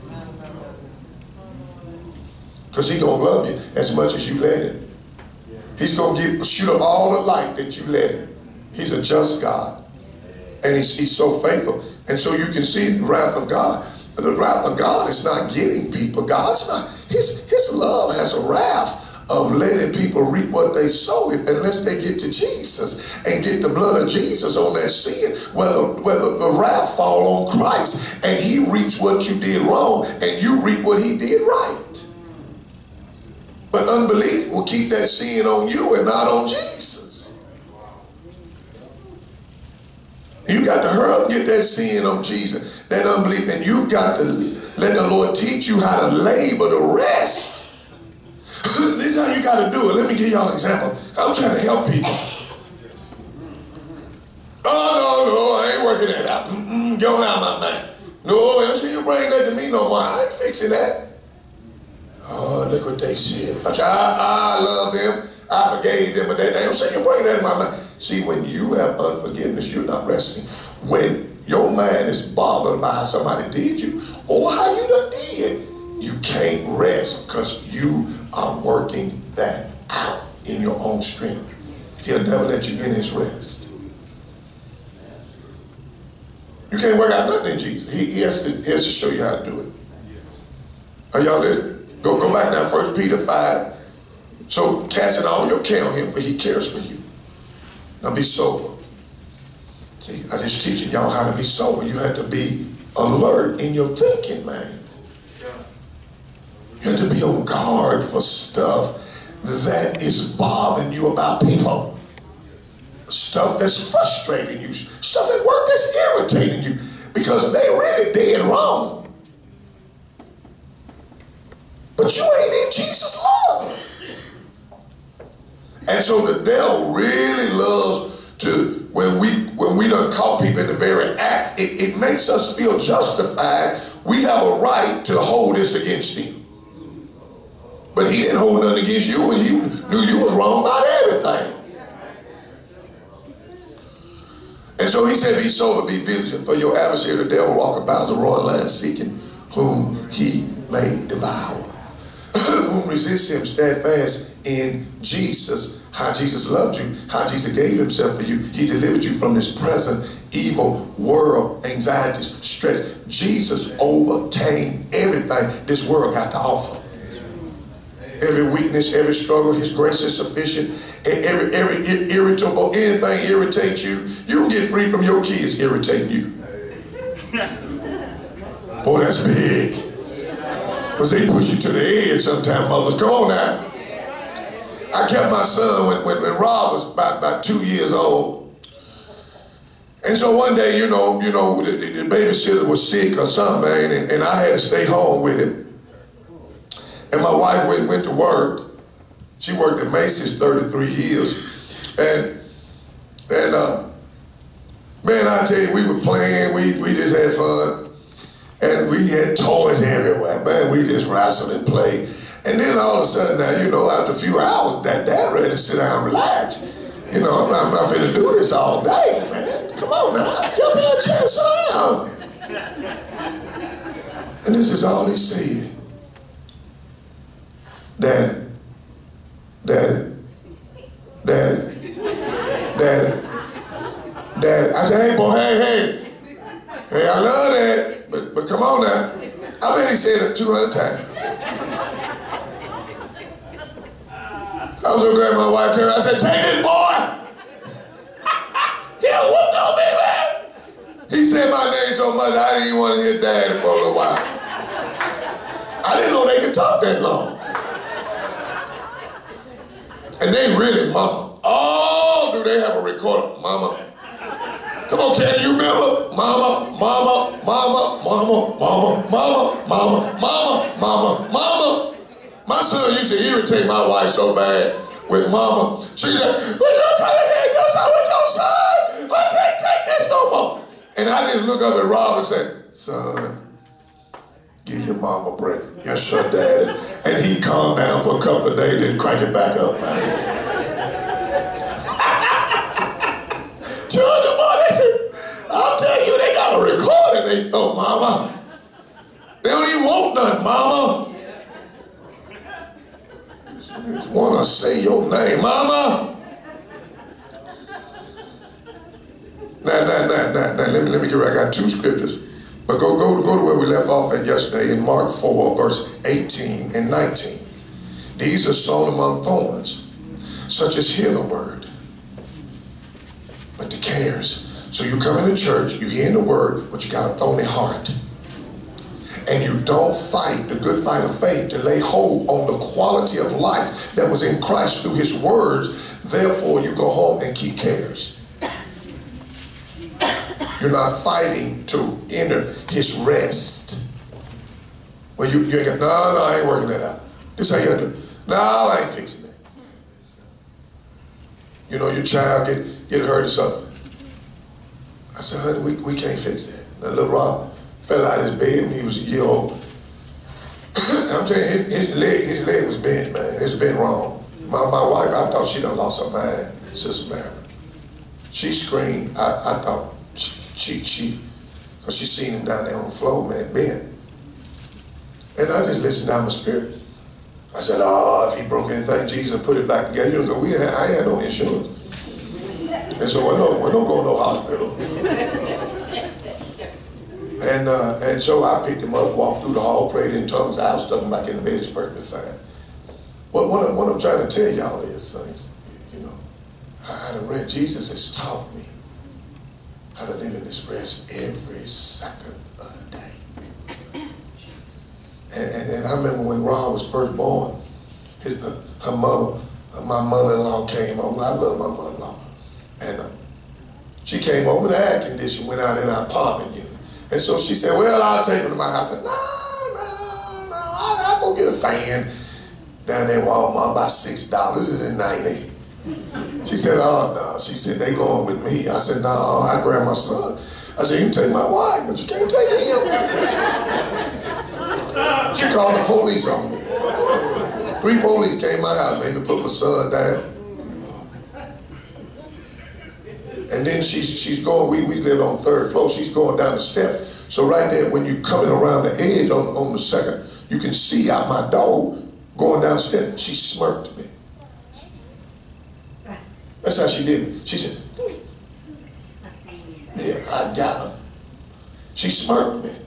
Because He's going to love you as much as you let Him. He's going to give, shoot up all the light that you let Him. He's a just God. And he's, he's so faithful. And so you can see the wrath of God. The wrath of God is not getting people. God's not, his, his love has a wrath of letting people reap what they sow unless they get to Jesus and get the blood of Jesus on that sin. Whether, whether the wrath fall on Christ and He reaps what you did wrong and you reap what He did right. But unbelief will keep that sin on you and not on Jesus. You got to hurry up and get that sin on Jesus, that unbelief, and you've got to let the Lord teach you how to labor the rest. This is how you got to do it. Let me give y'all an example. I'm trying to help people. Oh, no, no, I ain't working that out. Mm-mm, go out of my mind. No, I see you bring that to me no more. I ain't fixing that. but they sin. I, I love them. I forgave them, but they, they don't say you bring that in my mind. See, when you have unforgiveness, you're not resting. When your mind is bothered about how somebody did you or how you done did, you can't rest because you are working that out in your own strength. He'll never let you in his rest. You can't work out nothing in Jesus. He, he, has to, he has to show you how to do it. Are y'all listening? Go, go back now, First Peter five. So casting all your care on him, for he cares for you. Now be sober. See, I'm just teaching y'all how to be sober. You have to be alert in your thinking, man. You have to be on guard for stuff that is bothering you about people. Stuff that's frustrating you. Stuff at work that's irritating you. Because they really dead wrong. But you ain't in Jesus' love. And so the devil really loves to, when we when we done caught people in the very act, it, it makes us feel justified. We have a right to hold this against him. But he didn't hold nothing against you, and you knew you was wrong about everything. And so he said, be sober, be vigilant, for your adversary the devil walk about as a roaring lion, seeking whom he may devour. Whom resist him steadfast in Jesus. How Jesus loved you, how Jesus gave himself for you. He delivered you from this present evil world, anxieties, stress. Jesus overcame everything this world got to offer. Every weakness, every struggle, his grace is sufficient. Every, every irritable, anything irritates you, you can get free from your kids irritating you. Boy, that's big. Because they push you to the edge sometimes, mothers. Come on now. I kept my son when, when, when Rob was about, about two years old. And so one day, you know, you know, the, the babysitter was sick or something, man, and, and I had to stay home with him. And my wife went, went to work. She worked at Macy's thirty-three years. And, and uh, man, I tell you, we were playing, we, we just had fun. And we had toys everywhere, man. We just wrestled and played. And then all of a sudden, now, you know, after a few hours, that dad ready to sit down and relax. You know, I'm not, I'm not finna do this all day, man. Come on now, give me a chance to sit down. And this is all he said. Daddy, Daddy, Daddy, Daddy, Daddy. I said, hey, boy, hey, hey. Hey, I love that, but, but come on now. I bet he said it two hundred times. I was gonna grab my wife, I said, take it, boy. He'll whoop on me, man. He said my name so much, I didn't even want to hear Daddy for a little while. I didn't know they could talk that long. And they really, mama. Oh, do they have a recorder? Mama. Come on, Candy, you remember? Mama, mama, mama, mama, mama, mama, mama, mama, mama, mama. My son used to irritate my wife so bad with mama. She said, well, you come here, go out with your son. I can't take this no more. And I just look up at Rob and say, son, give your mama a break. Yes, sir, daddy. And he calmed down for a couple of days, then crank it back up, man. Georgia, boy, I'll tell you, they got a recording they throw, mama. They don't even want nothing, mama. Just want to say your name, mama. Now, now, now, now, now, let me, let me get right. I got two scriptures. But go, go, go to where we left off at yesterday in Mark four, verse eighteen and nineteen. These are sown among thorns, such as hear the word, but the cares. So you come into church, you hear the word, but you got a thorny heart. And you don't fight the good fight of faith to lay hold on the quality of life that was in Christ through his words. Therefore, you go home and keep cares. You're not fighting to enter his rest. Well, you, you ain't got, no, no, I ain't working that out. This is how you gotta do it. No, I ain't fixing that. You know, your child get, get hurt or something. I said, honey, we, we can't fix that. Now, little Rob fell out of his bed when he was a year old. I'm telling you, his, his leg, his leg was bent, man. It's been wrong. My, my wife, I thought she done lost her mind, Sister Mary. She screamed. I, I thought she, she, she, because she seen him down there on the floor, man, bent. And I just listened down my spirit. I said, oh, if he broke anything, Jesus put it back together. You know, we had, I had no insurance. And so I know, I don't go to no hospital. And uh, and so I picked him up, walked through the hall, prayed in tongues. I stuck him back in the bed, it's perfectly fine. But what, I, what I'm trying to tell y'all is, saints, you know, I had read, Jesus has taught me how to live in this rest every second of the day. And, and, and I remember when Rob was first born, his, uh, her mother, uh, my mother-in-law came over. I love my mother-in-law. And uh, she came over, the air condition went out in our apartment unit. And so she said, well, I'll take him to my house. I said, no, no, no, I'll, I'll go get a fan down there at Walmart, about six dollars. This is in ninety. She said, oh, no. She said, they going with me. I said, no, I grabbed my son. I said, you can take my wife, but you can't take him. She called the police on me. Three police came to my house, made me put my son down. And then she's she's going, we, we live on the third floor, she's going down the step. So right there, when you're coming around the edge on, on the second, you can see out my door going down the step. She smirked at me. That's how she did it. She said, yeah, I got him. She smirked at me.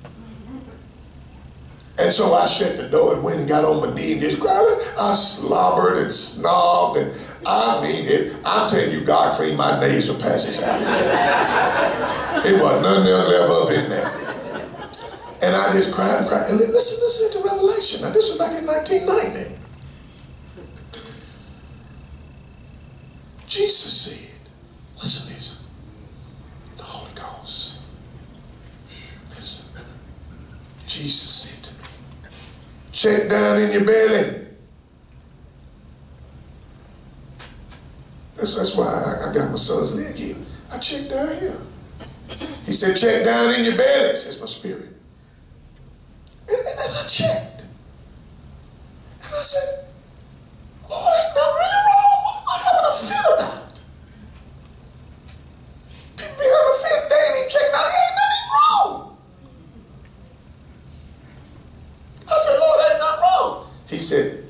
And so I shut the door and went and got on my knee and just cried. I slobbered and snogged, and I mean it. I'm telling you, God cleaned my nasal passage out. It wasn't nothing else left up in there. And I just cried and cried. And listen, listen to Revelation. Now this was back in nineteen ninety. Jesus said, listen to this. The Holy Ghost. Listen. Jesus said to me, check down in your belly. That's, that's why I, I got my son's leg here. I checked down here. He said, check down in your belly, says my spirit. And, and, and I checked. And I said, Lord, ain't nothing really wrong. What am I having a fit about? People be having a fit, they ain't even checking out. Ain't nothing wrong. I said, Lord, ain't nothing wrong. He said,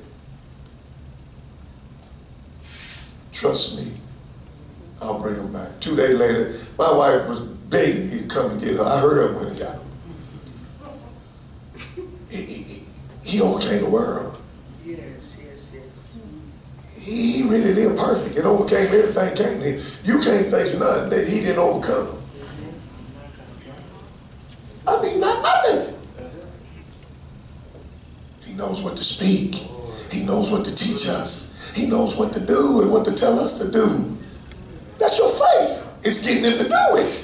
trust me, I'll bring him back. Two days later, my wife was begging me to come and get her. I heard her when he got him. He, he, he overcame the world. Yes, yes, yes. He really lived perfect. It overcame everything came to him. You can't face nothing that he didn't overcome. I mean, not nothing. He knows what to speak. He knows what to teach us. He knows what to do and what to tell us to do. That's your faith. It's getting him to do it.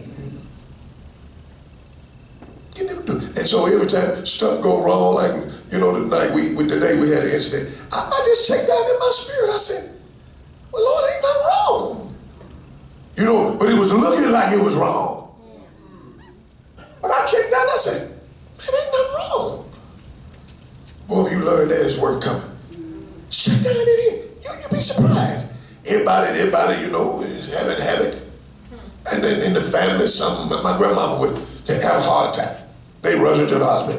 Getting him to do it. And so every time stuff go wrong, like, you know, the night we, with the day we had an incident, I, I just checked out in my spirit. I said, well, Lord, ain't nothing wrong. You know, but it was looking like it was wrong. But I checked out and I said, man, ain't nothing wrong. Boy, if you learn that, it's worth coming. Check down in here. You, you'll be surprised. Everybody, everybody, you know, is having habit. And then in the family, some, my grandmama would have a heart attack. They rush her to the hospital.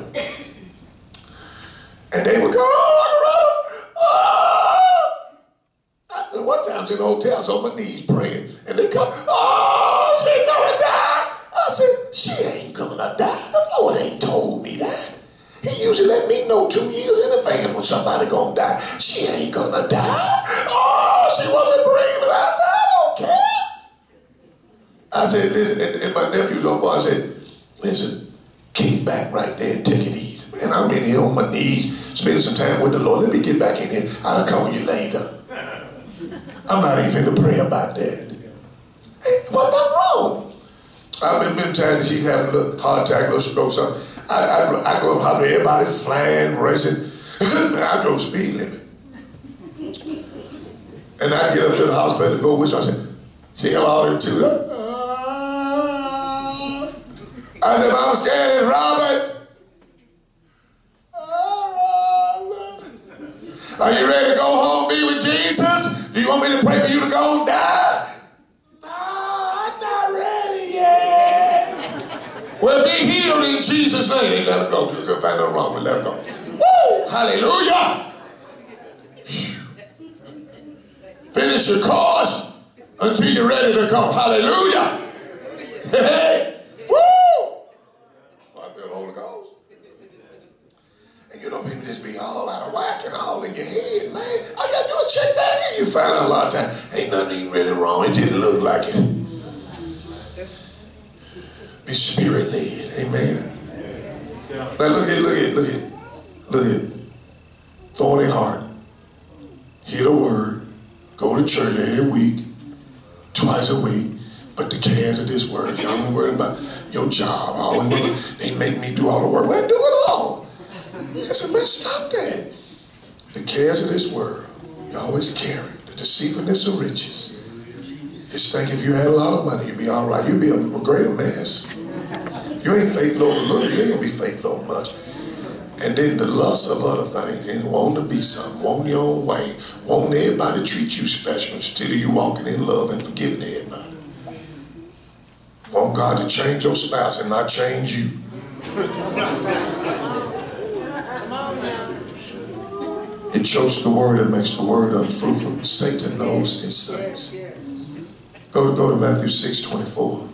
And they would go, oh, oh. I, one time I was in the hotel, I was on my knees praying. And they come, oh, she's gonna die. I said, she ain't gonna die. The Lord ain't told me that. He usually let me know two years in advance when somebody gonna die. She ain't gonna die. Oh, she wasn't breathing. I said, I don't care. I said, listen, and, and my nephew's on board. I said, listen, keep back right there and take it easy. Man, I'm in here on my knees, spending some time with the Lord. Let me get back in here. I'll call you later. I'm not even going to pray about that. Hey, what about wrong? I've been many times that she'd have a little heart attack, a little stroke, something. I, I, I go up, holler, everybody flying, racing. I drove speed limit. And I get up to the hospital and go with her. I said, see how all them two. Uh, I said, Mama scared, Robert. Uh, Are you ready to go home, be with Jesus? Do you want me to pray for you to go and die? No, I'm not ready yet. Well, be healed in Jesus' name. They let her go. You couldn't find nothing wrong with let her go. Woo! Hallelujah. Finish your course until you're ready to go. Hallelujah. Hey. Woo! Oh, I feel the Holy Ghost. And you know, people just be all out of whack and all in your head, man. All you gotta do is check down here. You find out a lot of times, ain't nothing really wrong. It didn't look like it. Be spirit led. Amen. Now look at, look at, look at, look at. Thorny heart. Hear the word. Go to church every week. Twice a week. But the cares of this word. Y'all ain't worried about your job. I always wanna, they make me do all the work. Well, do it all. I said, man, stop that. The cares of this world, you always carry. The deceitfulness of riches. Just think if you had a lot of money, you'd be all right. You'd be a, a greater mess. You ain't faithful over little, you ain't gonna be faithful over much. And then the lust of other things, and wanting to be something, wanting your own way, wanting everybody to treat you special instead of you walking in love and forgiving everybody. Want God to change your spouse and not change you. It chokes the word and makes the word unfruitful. Satan knows his sons. Go to, go to Matthew six twenty-four.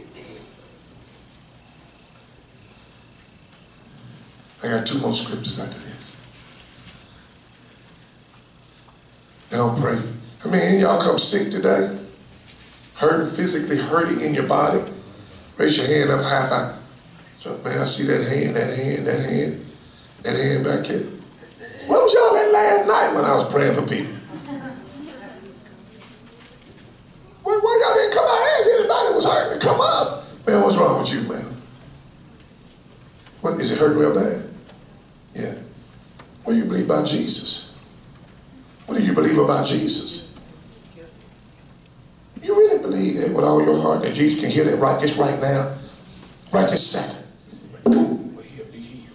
I got two more scriptures after this. Now pray. I mean, y'all come sick today? Hurting, physically hurting in your body? Raise your hand up high five. So, man, I see that hand, that hand, that hand, that hand back here. Where was y'all at last night when I was praying for people? Why, why y'all didn't come out and ask anybody was hurting to come up? Man, what's wrong with you, man? What, is it hurting real bad? Yeah. What do you believe about Jesus? What do you believe about Jesus? You really believe that with all your heart that Jesus can heal it right this right now? Right this second? Boom, he'll be healed.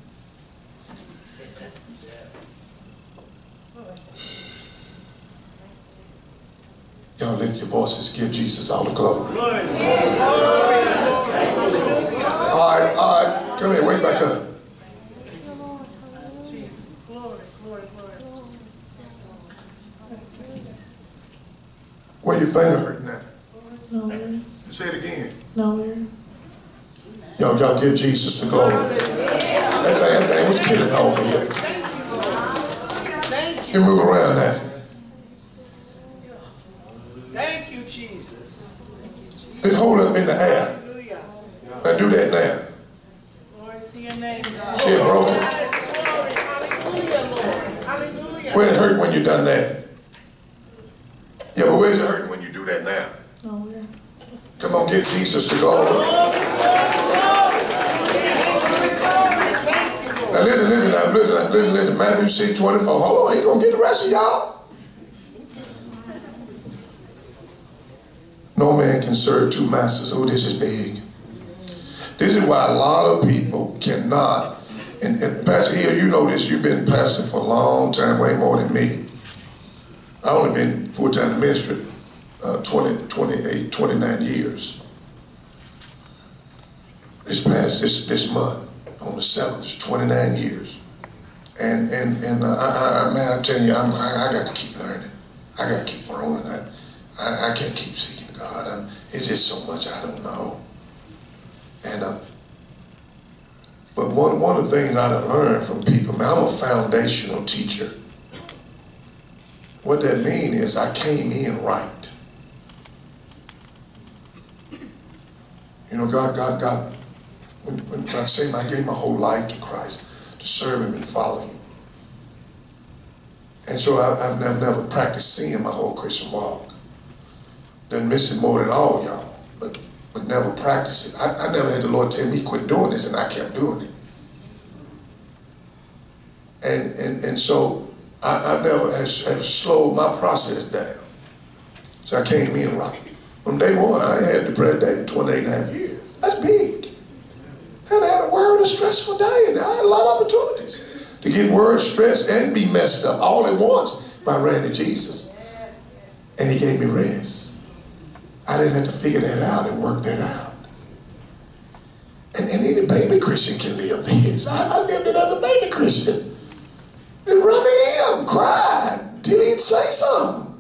Y'all lift your voices, give Jesus all the glory. All right, all right, come here, wait back up. Where your finger hurting at? Nowhere. Say it again. Nowhere. Y'all, y'all give Jesus the glory. That thing, that thing was killing over here. You move around now. Thank you, Jesus. Just hold up in the air. Now do that now. Glory to your name, God. She broken. Hallelujah, Lord. Hallelujah. Where it hurt when you done that? Yeah, but where's it hurting when you do that now? Nowhere. Come on, give Jesus the glory. Now listen, listen, now, listen, now, listen, listen, Matthew six twenty-four. Hold on, he's gonna get the rest of y'all. No man can serve two masters. Oh, this is big. This is why a lot of people cannot, and, and Pastor Hill, you know this, you've been pastoring for a long time, way more than me. I only been full-time in ministry uh, twenty, twenty-eight, twenty-nine years. This past, this, this month, on the seventh, it's twenty-nine years. And, and, and uh, I, I, man, I tell you, I'm, I, I got to keep learning. I got to keep growing. I, I, I can't keep seeking God. I'm, it's just so much I don't know. And, uh, but one, one of the things I done learned from people, man, I'm a foundational teacher. What that means is I came in right. You know, God, God, God, when, when God said I gave my whole life to Christ to serve him and follow him. And so I, I've never, never practiced sin my whole Christian walk. Didn't miss it more than all y'all, but, but never practiced it. I, I never had the Lord tell me quit doing this, and I kept doing it. And, and, and so I, I never have, have slowed my process down. So I came in right. From day one, I had the prayer day in twenty-eight and a half years. That's big. And I had a world of stressful day, and I had a lot of opportunities. to get worried, stressed, and be messed up all at once. But I ran to Jesus, and he gave me rest. I didn't have to figure that out and work that out. And, and any baby Christian can live this. I, I lived it as a baby Christian. And run to him, cried till he'd say something.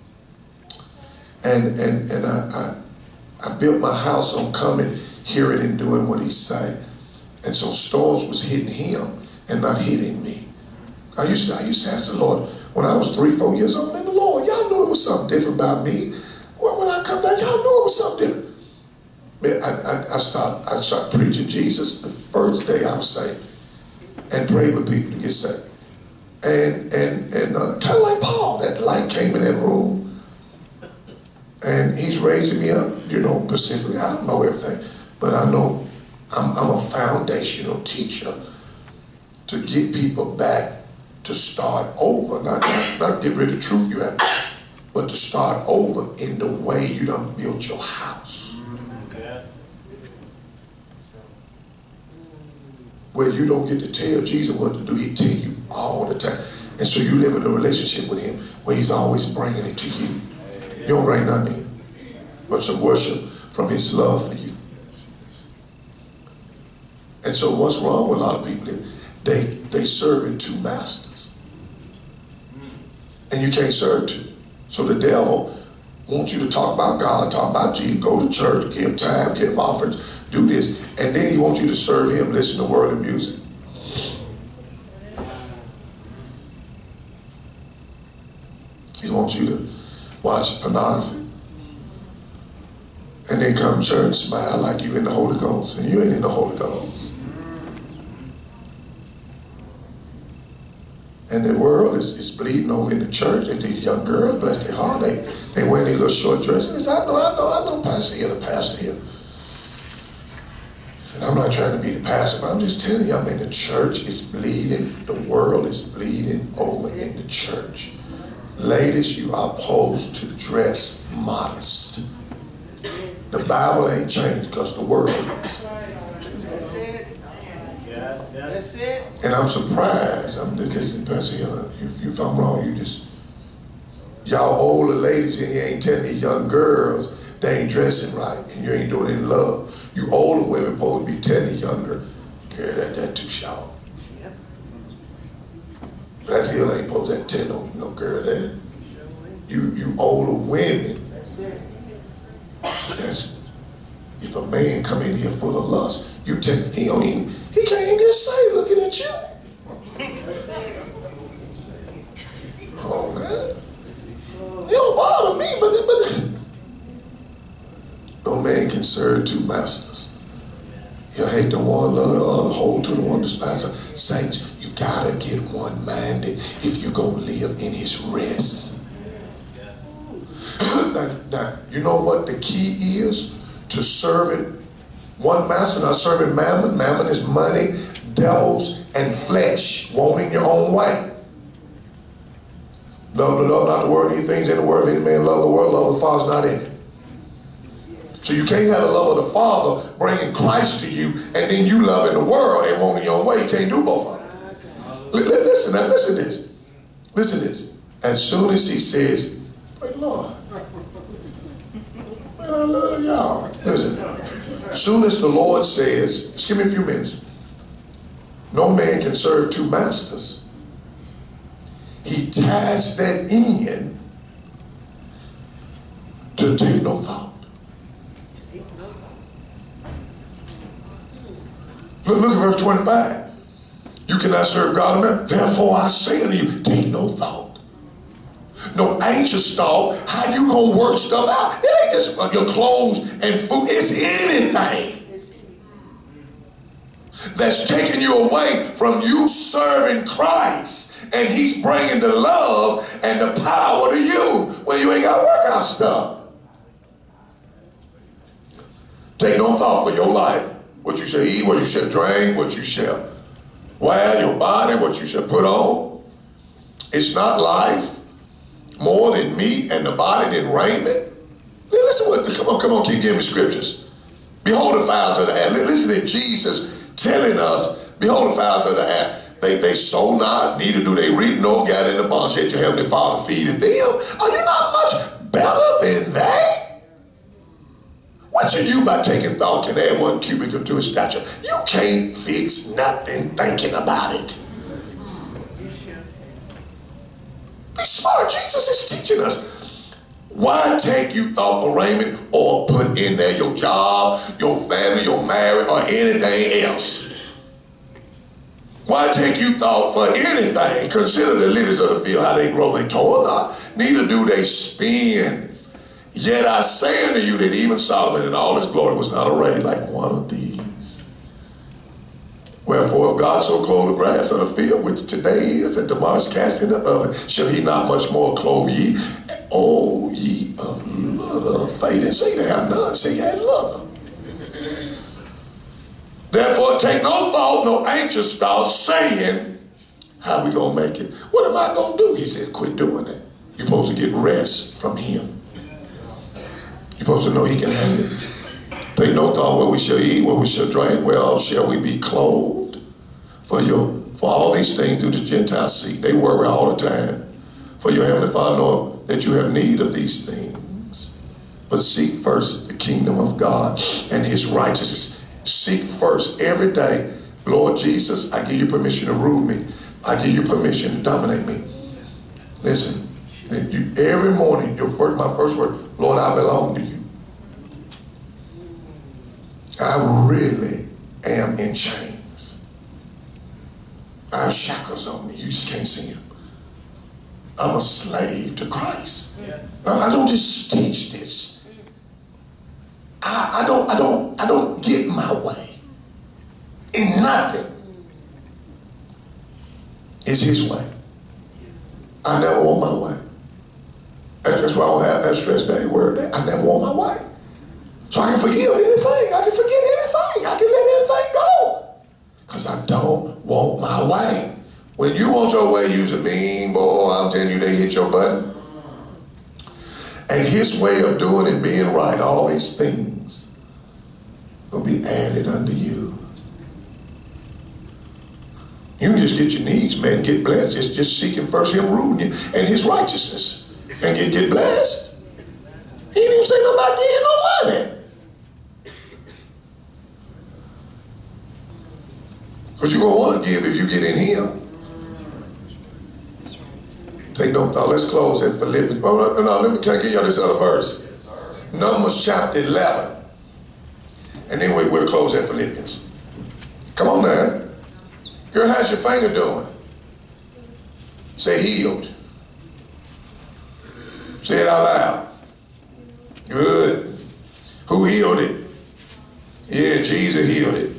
And and and I, I I built my house on coming, hearing and doing what he said. And so storms was hitting him and not hitting me. I used to I used to ask the Lord when I was three, four years old, and the Lord, y'all knew it was something different about me. Well, when I come back, y'all knew it was something different. Man, I, I, I started I started preaching Jesus the first day I was saved, and prayed with people to get saved. And and and uh, kind of like Paul, that light came in that room, and he's raising me up, you know, specifically. I don't know everything, but I know I'm, I'm a foundational teacher to get people back to start over, not, not, not get rid of the truth you have, but to start over in the way you done built your house. Where you don't get to tell Jesus what to do, he tell you all the time. And so you live in a relationship with him where he's always bringing it to you. You don't bring nothing in, but some worship from his love for you. And so what's wrong with a lot of people is they, they serve in two masters. And you can't serve two. So the devil wants you to talk about God, talk about Jesus, go to church, give time, give offerings, do this, and then he wants you to serve him, listen to worldly music. He wants you to watch pornography and then come to church and smile like you in the Holy Ghost, and you ain't in the Holy Ghost. And the world is, is bleeding over in the church, and these young girls, bless their heart, they, they wear these little short dresses. I know, I know, I know, pastor here, the pastor here. And I'm not trying to be the pastor, but I'm just telling you, I mean, the church is bleeding. The world is bleeding over in the church. Ladies, you are supposed to dress modest. The Bible ain't changed because the world is. That's it. That's it. And I'm surprised. I'm just, pastor here, if, if I'm wrong, you just, y'all older ladies in here ain't telling these young girls they ain't dressing right, and you ain't doing it in love. You older women supposed to be telling the younger, girl, that that too short. Yep. That hill ain't supposed to tell no, no girl that. You you older women. That's if a man come in here full of lust, you tell he don't even he can't even get saved looking at you. Oh man, it don't bother me, but but. No man can serve two masters. You hate the one, love the other, hold to the one, despise the saints. You gotta get one-minded if you're gonna live in his rest. now, now, you know what the key is to serving one master, not serving mammon. Mammon is money, devils, and flesh, wanting your own way. Love the love, not the world, any things in the world. If any man love the world, love the Father's not in it. So you can't have the love of the Father bringing Christ to you, and then you loving the world and wanting your own way. You can't do both of them. Listen, now, listen to this. Listen to this. As soon as he says, praise the Lord. Man, I love y'all. Listen. As soon as the Lord says, just give me a few minutes. No man can serve two masters. He ties that in to take no thought. Look, look at verse twenty-five. You cannot serve God and man. Therefore I say unto you, take no thought. No anxious thought. How you gonna work stuff out? It ain't just your clothes and food. It's anything that's taking you away from you serving Christ. And he's bringing the love and the power to you. Well, you ain't got to work out stuff. Take no thought for your life. What you shall eat, what you shall drink, what you shall wear, your body, what you shall put on. It's not life more than meat and the body than raiment. Listen what, come on, come on, keep giving me scriptures. Behold the fowls of the air. Listen to Jesus telling us, behold the fowls of the air. They, they sow not, neither do they reap nor gather in the barns, yet your heavenly Father feedeth them. Are you not much better than they? What should you by taking thought can add one cubit unto his stature? You can't fix nothing thinking about it. Be smart. Jesus is teaching us. Why take you thought for raiment, or put in there your job, your family, your marriage, or anything else? Why take you thought for anything? Consider the lilies of the field, how they grow. They toil not, neither do they spin. Yet I say unto you that even Solomon in all his glory was not arrayed like one of these. Wherefore, if God so clothe the grass of the field, which today is and tomorrow is cast in the oven, shall he not much more clothe ye? O ye of little faith. Didn't say you have none, say you had little. Therefore, take no thought, no anxious thought, saying, how we going to make it? What am I going to do? He said, quit doing it. You're supposed to get rest from him. You're supposed to know he can handle it. Take no thought what we shall eat, what we shall drink, whereof shall we be clothed. For your, for all these things do the Gentiles seek. They worry all the time. For your heavenly Father knoweth that you have need of these things. But seek first the kingdom of God and his righteousness. Seek first every day. Lord Jesus, I give you permission to rule me. I give you permission to dominate me. Listen, you, every morning, your first, my first word, Lord, I belong to you. I really am in chains. I have shackles on me. You just can't see them. I'm a slave to Christ. Yeah. I don't just teach this. I, I don't, I don't, I don't get my way in nothing. It's his way. I never want my way. That's why I don't have that stress day word day. I never want my way. So I can forgive anything. I can forget anything. I can let anything go. Because I don't want my way. When you want your way, you's a mean boy. I'm telling you, they hit your button. And his way of doing and being right, all these things will be added unto you. You can just get your needs met and get blessed. Just, just seeking first him ruling you and his righteousness and get, get blessed. He didn't even say nothing about getting no money. Because you're going to want to give if you get in him. Take no thought. Let's close at Philippians. Oh, no, no, let me, can I give y'all this other verse? Yes, Numbers chapter eleven. And then we, we'll close at Philippians. Come on now. Girl, how's your finger doing? Say healed. Say it out loud. Good. Who healed it? Yeah, Jesus healed it.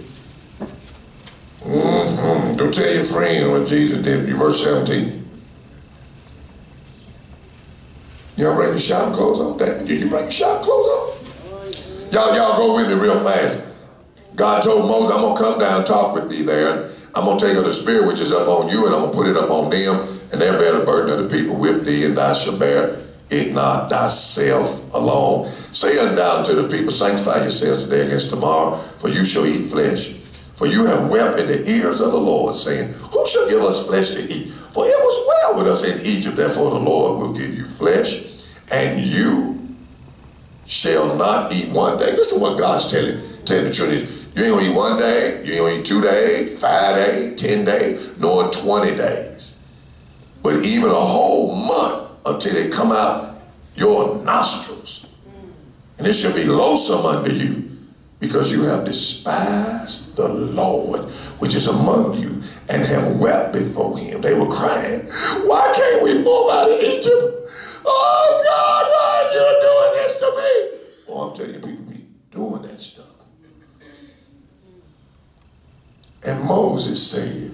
Mm-hmm. Don't tell your friend what Jesus did. Verse seventeen. Y'all bring your shopping clothes on? Did you bring your shopping clothes on? Y'all, y'all go with me real fast. God told Moses, I'm going to come down and talk with thee there. I'm going to take of the spirit which is up on you, and I'm going to put it up on them, and they'll bear the burden of the people with thee, and thou shalt bear it not thyself alone. Say unto thou to the people, sanctify yourselves today against tomorrow, for you shall eat flesh. For you have wept in the ears of the Lord, saying, who shall give us flesh to eat? For it was well with us in Egypt, therefore the Lord will give you flesh, and you shall not eat one day. Listen to what God's telling, telling the children. You ain't gonna eat one day, you ain't gonna eat two days, five days, ten days, nor twenty days. But even a whole month until they come out your nostrils. And it shall be loathsome unto you, because you have despised the Lord, which is among you, and have wept before him. They were crying, why can't we move out of Egypt? Oh God, why are you doing this to me? Oh, I'm telling you, people be doing that stuff. And Moses said,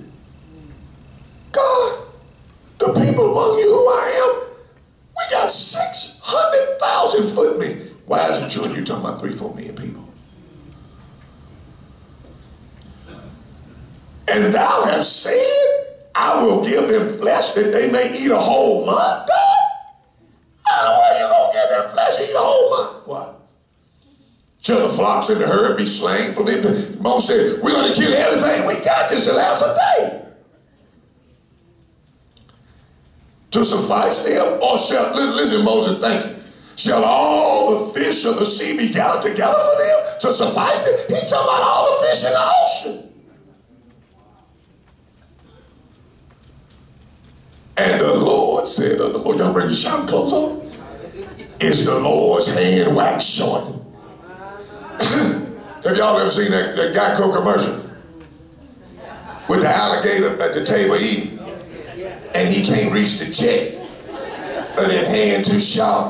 God, the people among you who I am, we got six hundred thousand footmen. Why is it children? You talking about three, four million people? And thou hast said, I will give them flesh that they may eat a whole month, God? How the way you gonna give them flesh to eat a whole month? What? Shall the flocks and the herd be slain for them? Moses said, we're gonna kill everything we got. This will last a day. to suffice them? Or shall, listen, Moses, thank you. Shall all the fish of the sea be gathered together for them to suffice them? He's talking about all the fish in the ocean. And the Lord said unto Moses, y'all bring your shouting clothes on. Is the Lord's hand waxed short? Have y'all ever seen that, that Geico commercial? With the alligator at the table eating, and he can't reach the check, but his hand too sharp.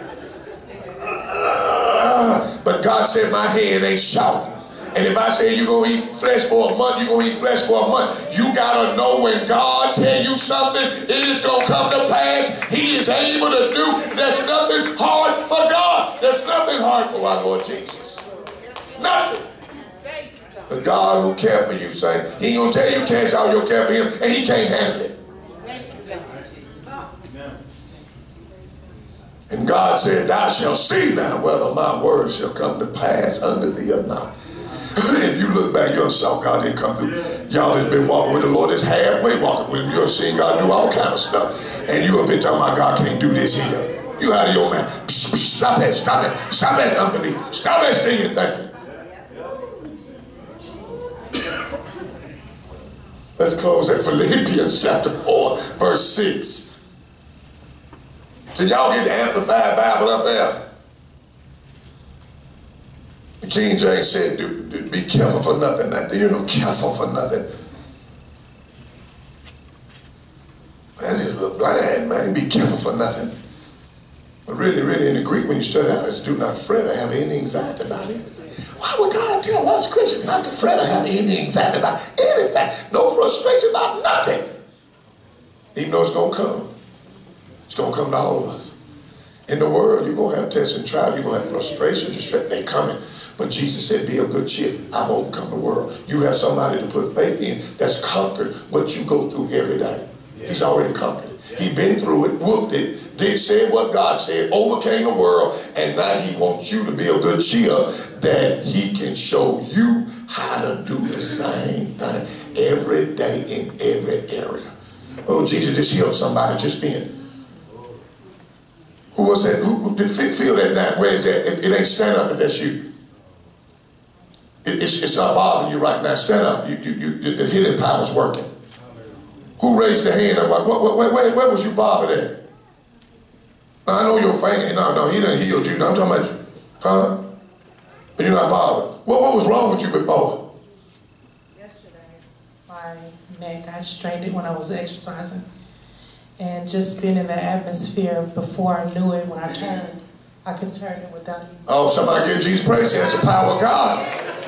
Uh, but God said my hand ain't sharp. And if I say you're going to eat flesh for a month, you're going to eat flesh for a month. You got to know when God tell you something, it is going to come to pass. He is able to do. There's nothing hard for God. There's nothing hard for our Lord Jesus. Nothing. The God who cares for you, say, he ain't going to tell you cast out your care for him, and he can't handle it. And God said, thou shalt see now whether my words shall come to pass unto thee or not. If you look back, you'll saw God didn't come through. Y'all has been walking with the Lord, is halfway walking with him. You'll see God do all kind of stuff. And you have been talking about God can't do this here. You out of your man. Psh, psh, stop that, stop that, stop that unbelief. Stop that stinging thinking. Let's close at Philippians chapter four, verse six. Can y'all get the Amplified Bible up there? The King James said, do, do, be careful for nothing. Now, you're not careful for nothing. Man, is a blind, man. Be careful for nothing. But really, really, in the Greek, when you study out, it's do not fret or have any anxiety about anything. Why would God tell us Christians not to fret or have any anxiety about anything? No frustration about nothing. Even though it's going to come. It's going to come to all of us. In the world, you're going to have tests and trials. You're going to have frustration. Just they're coming. But Jesus said, be of good cheer. I've overcome the world. You have somebody to put faith in that's conquered what you go through every day. He's already conquered it. He's been through it, whooped it, did say what God said, overcame the world, and now he wants you to be of good cheer that he can show you how to do the same thing every day in every area. Oh, Jesus just healed somebody just then. Who was that? Who, who did feel that now? Where is that? If it ain't, stand up if that's you. It, it's, it's not bothering you right now. Stand up. You, you, you, the healing power's working. Who raised their hand up? What, what, where, where, where was you bothered at? Now, I know your family. No, no, he didn't heal you. No, I'm talking about you. Huh? But you're not bothered. What, what was wrong with you before? Yesterday, my neck, I strained it when I was exercising. And just being in the atmosphere before I knew it, when I turned, I couldn't turn it without you. Oh, somebody give Jesus praise. That's the power of God.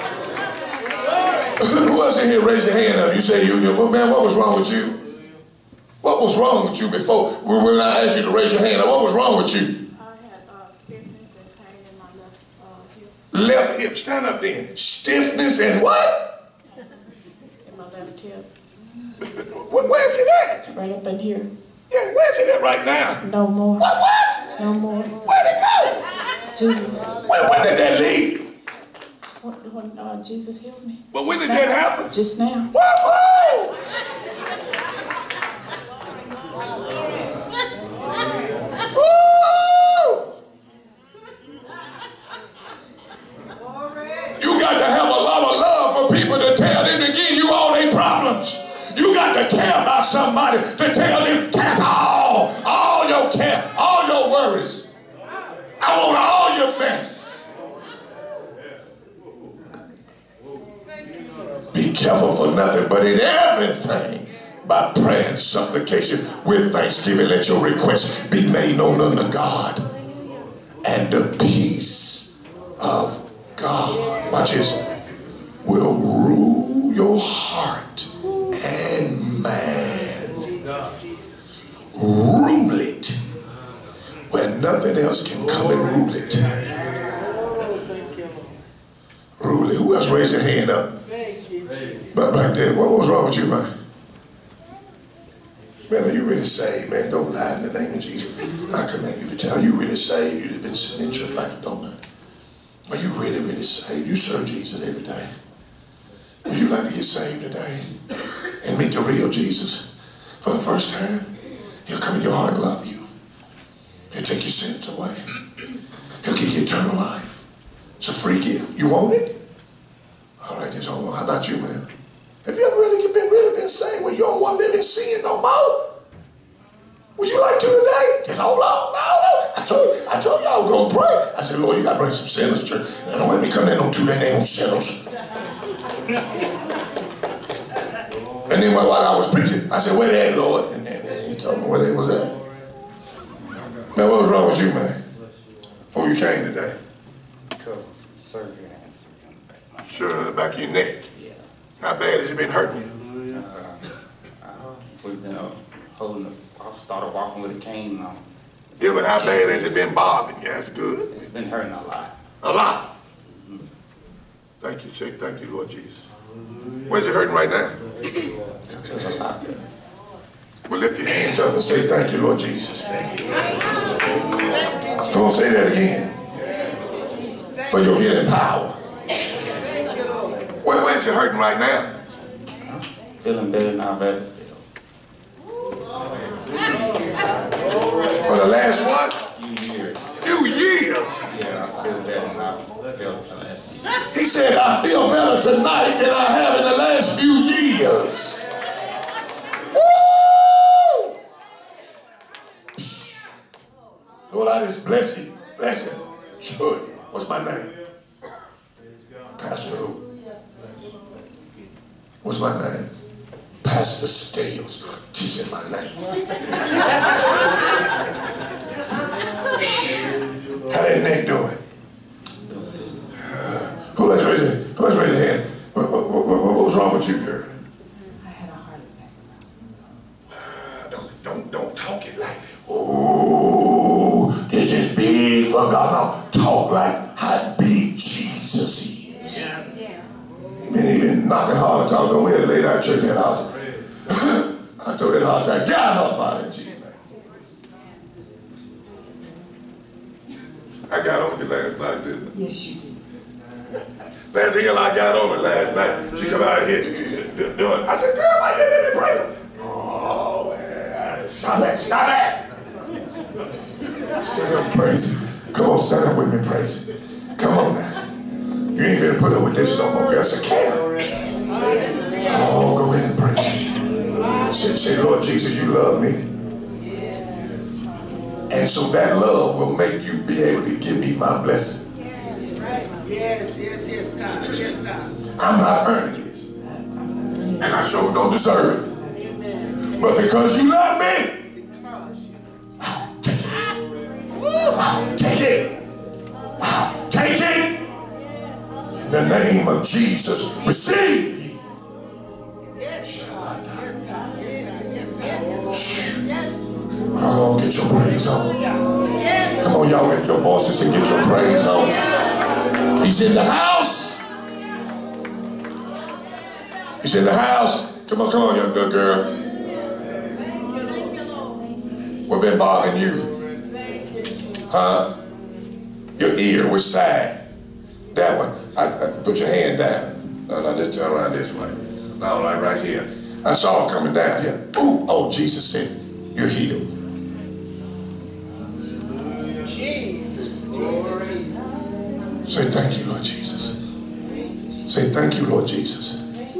Who else in here raise your hand up? You say, you, you, well, man, what was wrong with you? What was wrong with you before? When I asked you to raise your hand up, what was wrong with you? I had uh, stiffness and pain in my left uh, hip. Left hip, stand up then. Stiffness and what? In my left hip. Where's it at? Right up in here. Yeah, where's it at right now? No more. What, what? No more. Where'd it go? Jesus. When, when did that leave? When, when uh, Jesus healed me. But when did that happen? Just now. Whoa, whoa! Woo! You got to have a lot of love for people to tell them to give you all their problems. You got to care about somebody to tell them, cast all, all your care, all your worries. I want all your mess. Be careful for nothing, but in everything, by prayer and supplication with thanksgiving, let your requests be made known unto God. And the peace of God, watch this, will rule your heart and mind. Rule it where nothing else can come and rule it. Rule it. Who else raised their hand up? But back there, what was wrong with you, man? Man, are you really saved, man? Don't lie in the name of Jesus. I command you to tell. Are you really saved? You've been sitting in church like a donut. Are you really, really saved? You serve Jesus every day. Would you like to get saved today and meet the real Jesus for the first time? He'll come in your heart and love you. He'll take your sins away. He'll give you eternal life. It's a free gift. You want it? All right, just hold on. How about you, man? Have you ever really been really been saved where you don't want to live in sin no more? Would you like to today? Just hold on. No, I told you, I told you I was going to pray. I said, Lord, you got to bring some sinners, church. Now, don't let me come in on two days, ain't no sinners. And then while I was preaching, I said, where they at, Lord? And then and he told me where they was at. Man, what was wrong with you, man? Before you came today? Surgery. Sure, in the back of your neck. Yeah. How bad has it been hurting you? Uh, I was uh, holding. A, I started walking with a cane on. Yeah, but how bad has it been bothering you? That's good. It's been hurting a lot. A lot. Mm-hmm. Thank you, Chick. Thank you, Lord Jesus. Where's it hurting right now? There's a lot there. Well, lift your hands up and say, thank you, Lord Jesus. Come on, say that again. For your healing power. Where, where's it hurting right now? Feeling better than I've ever felt. For the last what? Few years. Few years. Yeah, I feel better than I've felt the last few years. He said, I feel better tonight than I have in the last few years. Woo! Lord, I just bless you. Bless you. Sure. What's my name? Pastor who? What's my name? Pastor Stales. Teaching my name. How that neck doing? Uh, who else raised it? Who else raised their hand? What, what, what, what was wrong with you, girl? I had a heart attack. Uh, don't, don't, don't talk it like, oh, this is big for God. No, talk like how big Jesus is. Yeah. Man, he been knocking hard talk on. We had to lay that church that out. I told that hard time, get out of body, Jesus. I got on you last night, didn't I? Yes, you did. Last hill I got on it last night. She come out here doing. I said, girl, why you didn't even pray? Oh, well, stop that, stop that. Stand up and praise him. Come on, stand up with me and praise him. Come on now. You ain't finna put up with this no more, girl. That's a can. Oh, go ahead and praise him. Say, say, Lord Jesus, you love me. And so that love will make you be able to give me my blessing. Yes, yes, yes, God. Yes, God. I'm not earning this. And I sure don't deserve it. But because you love me, take it. Take it. In the name of Jesus, receive ye. Come on, get your praise on. Come on, y'all, get your voices and get your praise on. He's in the house. He's in the house. Come on, come on, young good girl. What been bothering you? Huh? Your ear, which side? That one. I, I, put your hand down. No, no, just turn around this way. No, right, right here. I saw it coming down here. Ooh, oh, Jesus said, you're healed. Jesus. Say thank you, Lord Jesus. Say thank you, Lord Jesus.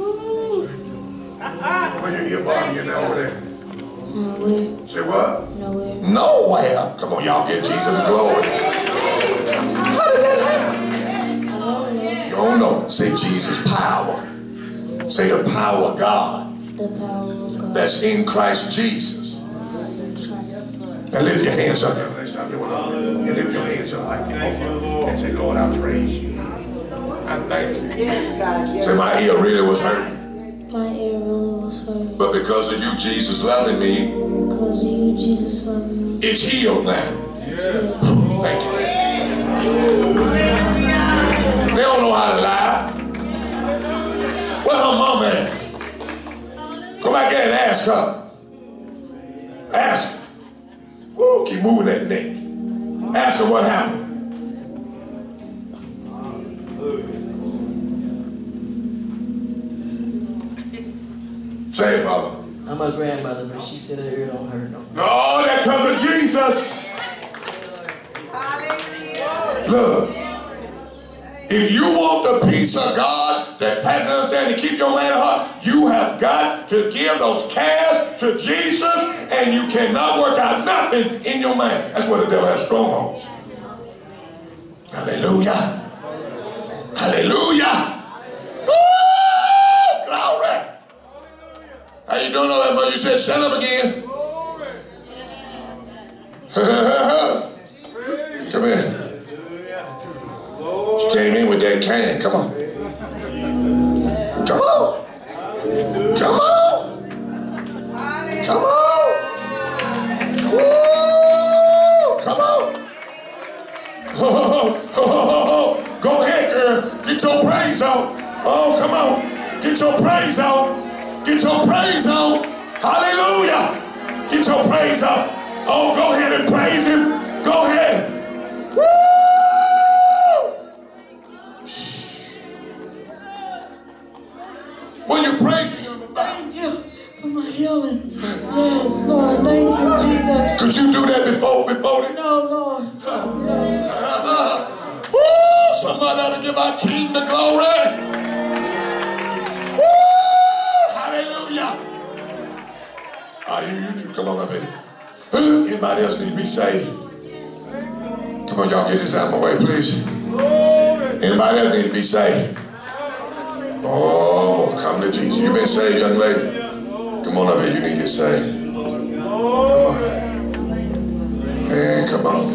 Where your ear bothering you now over there? Nowhere. Say what? Nowhere. Nowhere. Come on, y'all, give Jesus the glory. How did that happen? I don't know. You don't know. Say Jesus' power. Say the power of God The power of God. that's in Christ Jesus. Now lift your hands up. Stop doing all that. And lift your hands up like you and say, Lord, I praise you. I thank you. Yes, God. Yes. Say my ear really was hurting. My ear really was hurt. But because of you, Jesus, loving me, Because of you, Jesus loving me. it's healed now. It's healed. Thank you. They don't know how to lie. Where her mama at? Go back there and ask her. Ask her. Woo, keep moving that neck. Ask her what happened. Say it, mother. I'm my grandmother, but she said her ear don't hurt no more. Oh, that comes of Jesus. Look, if you want the peace of God that passes understanding to keep your man and heart, you have got to give those cares to Jesus, and you cannot work out nothing in your mind. That's where the devil has strongholds. Hallelujah. Hallelujah. Woo! Glory. How you doing over there, boy? You said stand up again. Come here. She came in with that can. Come on. Come on. Come on. Come on. Woo! Come on. Go ahead, girl. Get your praise out. Oh, come on. Get your praise out. Get your praise out. Hallelujah. Get your praise out. Oh, go ahead and praise him. Go ahead. Woo! When you praise him, thank you for my healing. Yes, Lord. Thank you, Jesus. Could you do that before, before the... No, Lord. Woo! Somebody ought to give our King the glory. Woo! Hallelujah. Are you, you two? Come on up here. Anybody else need to be saved? Come on, y'all get this out of my way, please. Anybody else need to be saved? Oh, come to Jesus. You been saved, young lady? Come on up here. You need to get saved. Come on. Hey, come on.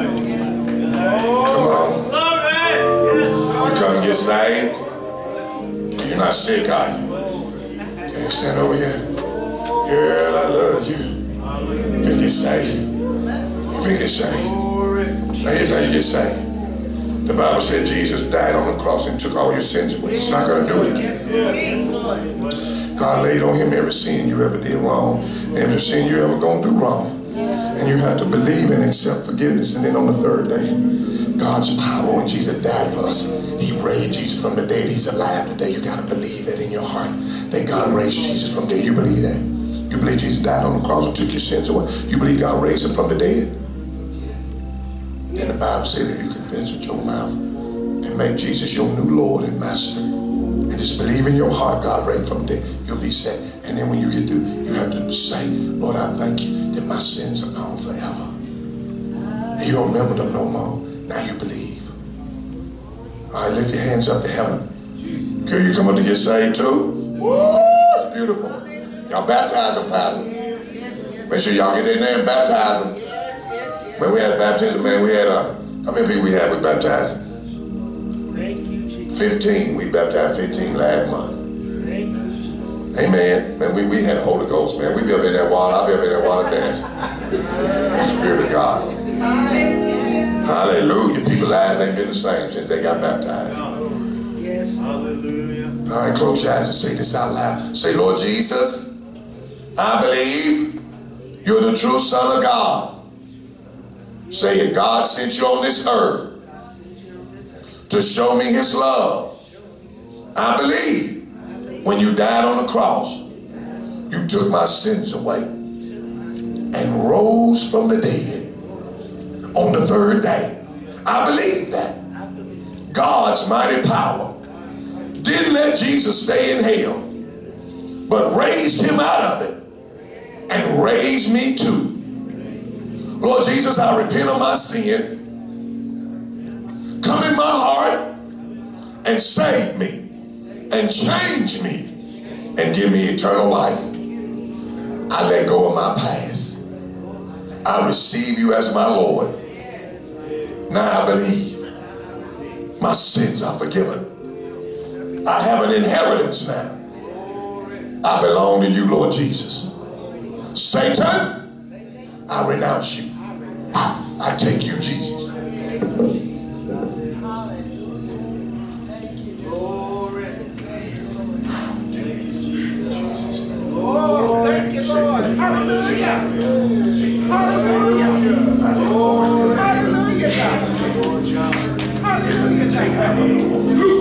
Come on. You come and get saved? You're not sick, are you? Can't stand over here. Girl, I love you. You think you're saved? You think you're saved? Now here's how you get saved. The Bible said Jesus died on the cross and took all your sins away. He's not going to do it again. God laid on him every sin you ever did wrong, every sin you ever going to do wrong. And you have to believe and accept forgiveness. And then on the third day, God's power, when Jesus died for us, he raised Jesus from the dead. He's alive today. You got to believe that in your heart, that God raised Jesus from the dead. You believe that? You believe Jesus died on the cross and took your sins away? You believe God raised him from the dead? And the Bible said if you confess with your mouth and make Jesus your new Lord and Master, and just believe in your heart God raised from the dead, you'll be saved. And then when you get through, you have to say, Lord, I thank you that my sins are gone forever. And you don't remember them no more. Now you believe. All right, lift your hands up to heaven. Girl, you come up to get saved too? Woo, it's beautiful. Y'all baptize them, Pastor. Make sure y'all get in there and baptize them. When we had baptism, man, we had, uh, how many people we had with baptizing? fifteen. We baptized fifteen last month. Amen. Man, we, we had the Holy Ghost, man. We be up in that water. I'll be up in that water dancing. The Spirit of God. Hallelujah. People's lives ain't been the same since they got baptized. Yes. Hallelujah. All right, close your eyes and say this out loud. Say, Lord Jesus, I believe you're the true Son of God. Say it, God sent you on this earth to show me his love. I believe when you died on the cross, you took my sins away and rose from the dead on the third day. I believe that. God's mighty power didn't let Jesus stay in hell, but raised him out of it and raised me too. Lord Jesus, I repent of my sin. Come in my heart and save me and change me and give me eternal life. I let go of my past. I receive you as my Lord. Now I believe my sins are forgiven. I have an inheritance now. I belong to you, Lord Jesus. Satan, I renounce you. I take you, Jesus. Oh, thank you, Lord. Hallelujah. Hallelujah. Hallelujah. Hallelujah, God. Hallelujah, thank you.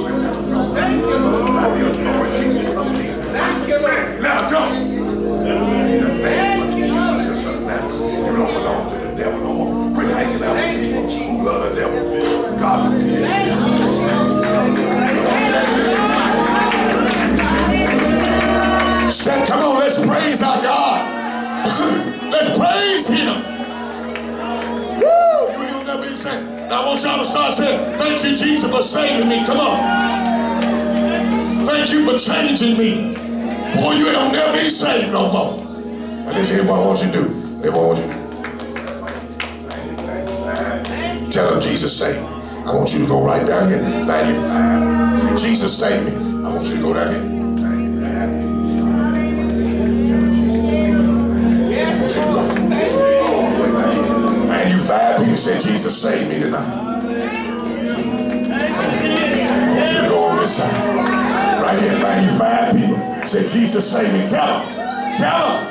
Thank you, Lord. Thank you, Lord. Let her go. want y'all to start saying, thank you, Jesus, for saving me. Come on. Thank you for changing me. Boy, you ain't never be saved no more. And this is what I want you to do. They want you to do. Tell them Jesus saved me. I want you to go right down here. Value. Jesus saved me. I want you to go down here. Man, you five people said Jesus saved me tonight. I want you to go on this side. Right here, man, you five people said Jesus saved me. Tell them. Tell them.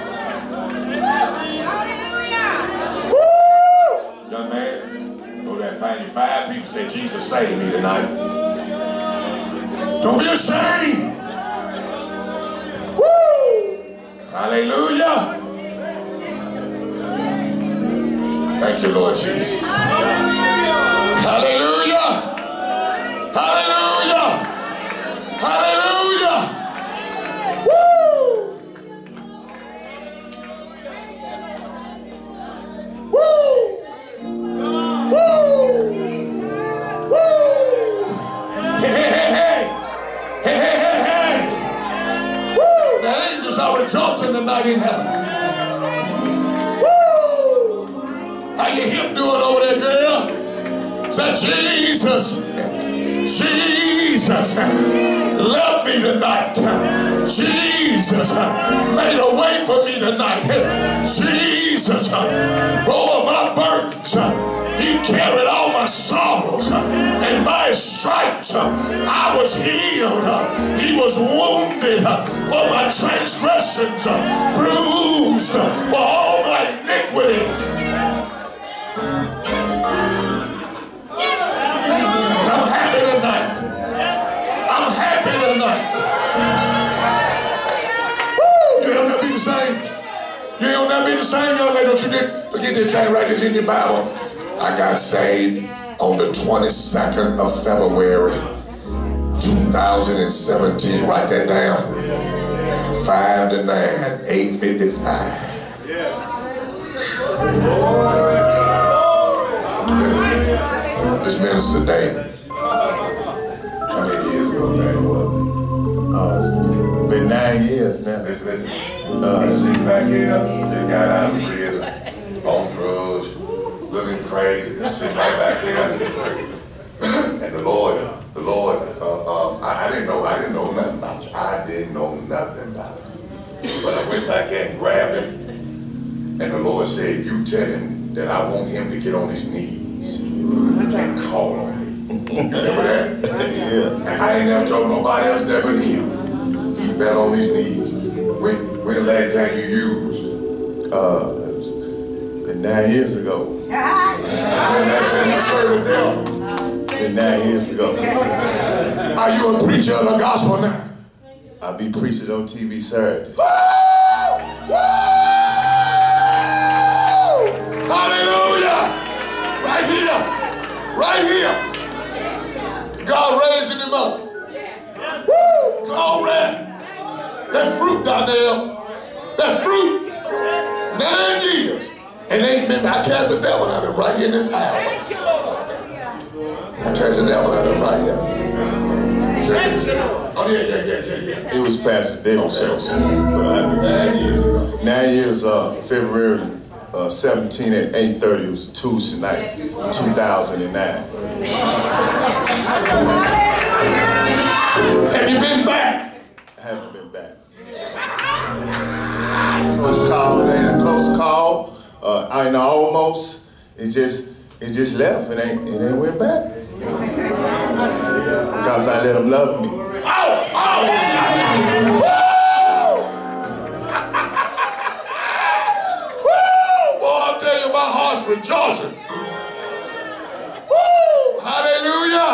Hallelujah. Young man. Five people say Jesus saved me tonight. Don't be ashamed. Woo! Hallelujah. Thank you, Lord Jesus. Hallelujah. Hallelujah. Hallelujah. Woo! Woo! Woo! Rejoicing tonight in heaven. Woo! How your hip doing over there, girl? Say, Jesus, Jesus, love me tonight. Jesus, made a way for me tonight. Jesus, bore my burdens. He carried all my sorrows, and by his stripes I was healed. He was wounded for my transgressions, bruised for all my iniquities. I'm happy tonight. I'm happy tonight. Woo! You don't have to be the same. You don't have to be the same, young lady. Don't you did forget this thing, write this in your Bible. I got saved on the twenty-second of February, two thousand seventeen. Write that down. Five to nine, eight fifty-five. This Minister David. How many years ago that was? Uh, it's been nine years now. Listen, listen. Uh, sitting back here, just got out of prison, on drugs. Looking crazy, sitting right back there. And the Lord, the Lord, uh, uh, I, I didn't know, I didn't know nothing about you. I didn't know nothing about it. But I went back there and grabbed him. And the Lord said, you tell him that I want him to get on his knees and call on me. Remember that? Yeah. And I ain't never told nobody else that but him. He fell on his knees. When, when the last time you used? Uh, been nine years ago. Been nine years ago. Are you a preacher of the gospel now? I'll be preaching on T V Saturdays. Woo! Woo! Hallelujah! Right here. Right here. God raising him up. Woo! Glory. That fruit down there. That fruit. Nine years. And ain't been, I cast the devil out of him right here in this aisle. I cast the devil out of him right here. Oh, yeah, yeah, yeah, yeah, yeah. It was Pastor David Church. Nine years ago. Nine years, uh, February uh, seventeenth at eight thirty. It was a Tuesday night, two thousand nine. Have you been back? I haven't been back. Close call, it ain't a close call. Uh, I know almost. It just, it just left. It ain't, it ain't went back. Because I let him love me. Oh, oh! Woo! Woo! Boy, I'll tell you, my heart's rejoicing. Woo! Hallelujah!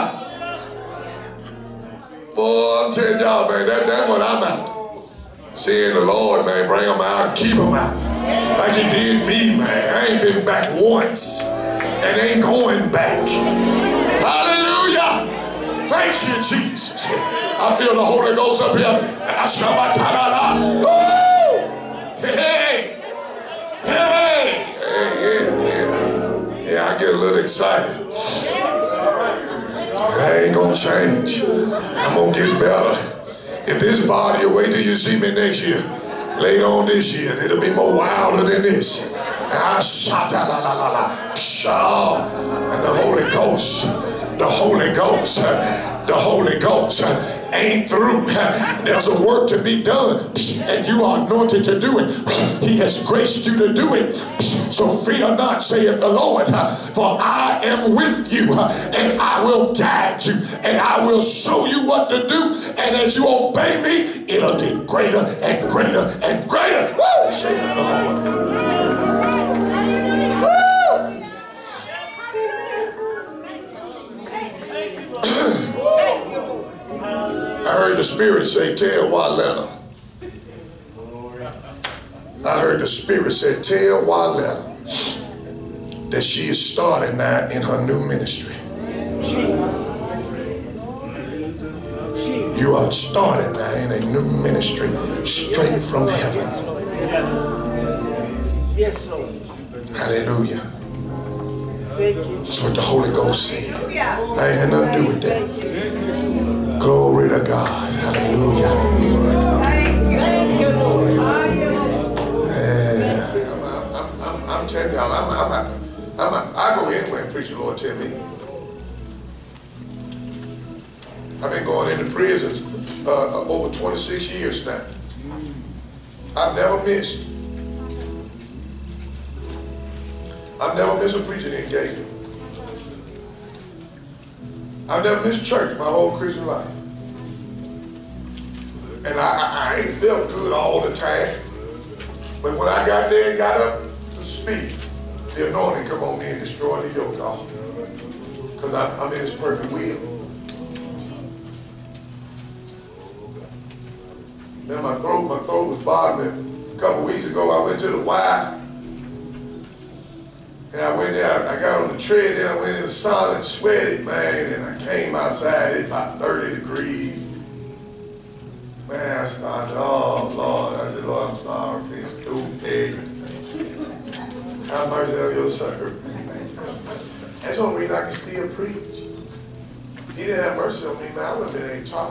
Boy, I'm telling y'all, man, that, that's what I'm after. Seeing the Lord, man, bring them out and keep them out. Like he did me, man. I ain't been back once. And ain't going back. Hallelujah! Thank you, Jesus. I feel the Holy Ghost up here. Woo! Hey! Hey! Hey, yeah, yeah. Yeah, I get a little excited. I ain't gonna change. I'm gonna get better. If this body, you wait till you see me next year. Later on this year, it'll be more wilder than this. Ah, shata la la la la. Pshaw. And the Holy Ghost, the Holy Ghost, the Holy Ghost ain't through. There's a work to be done, and you are anointed to do it. He has graced you to do it. So fear not, saith the Lord, for I am with you, and I will guide you, and I will show you what to do. And as you obey me, it'll get greater and greater and greater. Woo! Saith the Lord. I heard the Spirit say, tell Waletta. I heard the Spirit say, tell Waletta that she is starting now in her new ministry. You are starting now in a new ministry straight from heaven. Yes, Lord. Hallelujah. That's what the Holy Ghost said. I ain't had nothing to do with that. Glory to God. Hallelujah. Thank you, Lord. Yeah. I'm, I'm, I'm, I'm telling y'all, I'm, I'm, I'm, I'm, I go anywhere and preach the Lord tell me. I've been going into prisons uh, over twenty-six years now. I've never missed. I've never missed a preaching engagement. I've never missed church my whole Christian life. And I, I, I ain't felt good all the time. But when I got there and got up to speak, the anointing come on me and destroy the yoke off. Because I'm in his perfect will. Then my throat, my throat was bothering me. A couple weeks ago, I went to the Y. And I went there, I got on the tread, then I went in the sauna and sweated, man, and I came outside, it's about thirty degrees. Man, I started, oh, Lord, I said, Lord, I'm sorry, please do it. Have mercy on your servant. That's the only reason I can still preach. He didn't have mercy on me, man, I would have been ain't taught.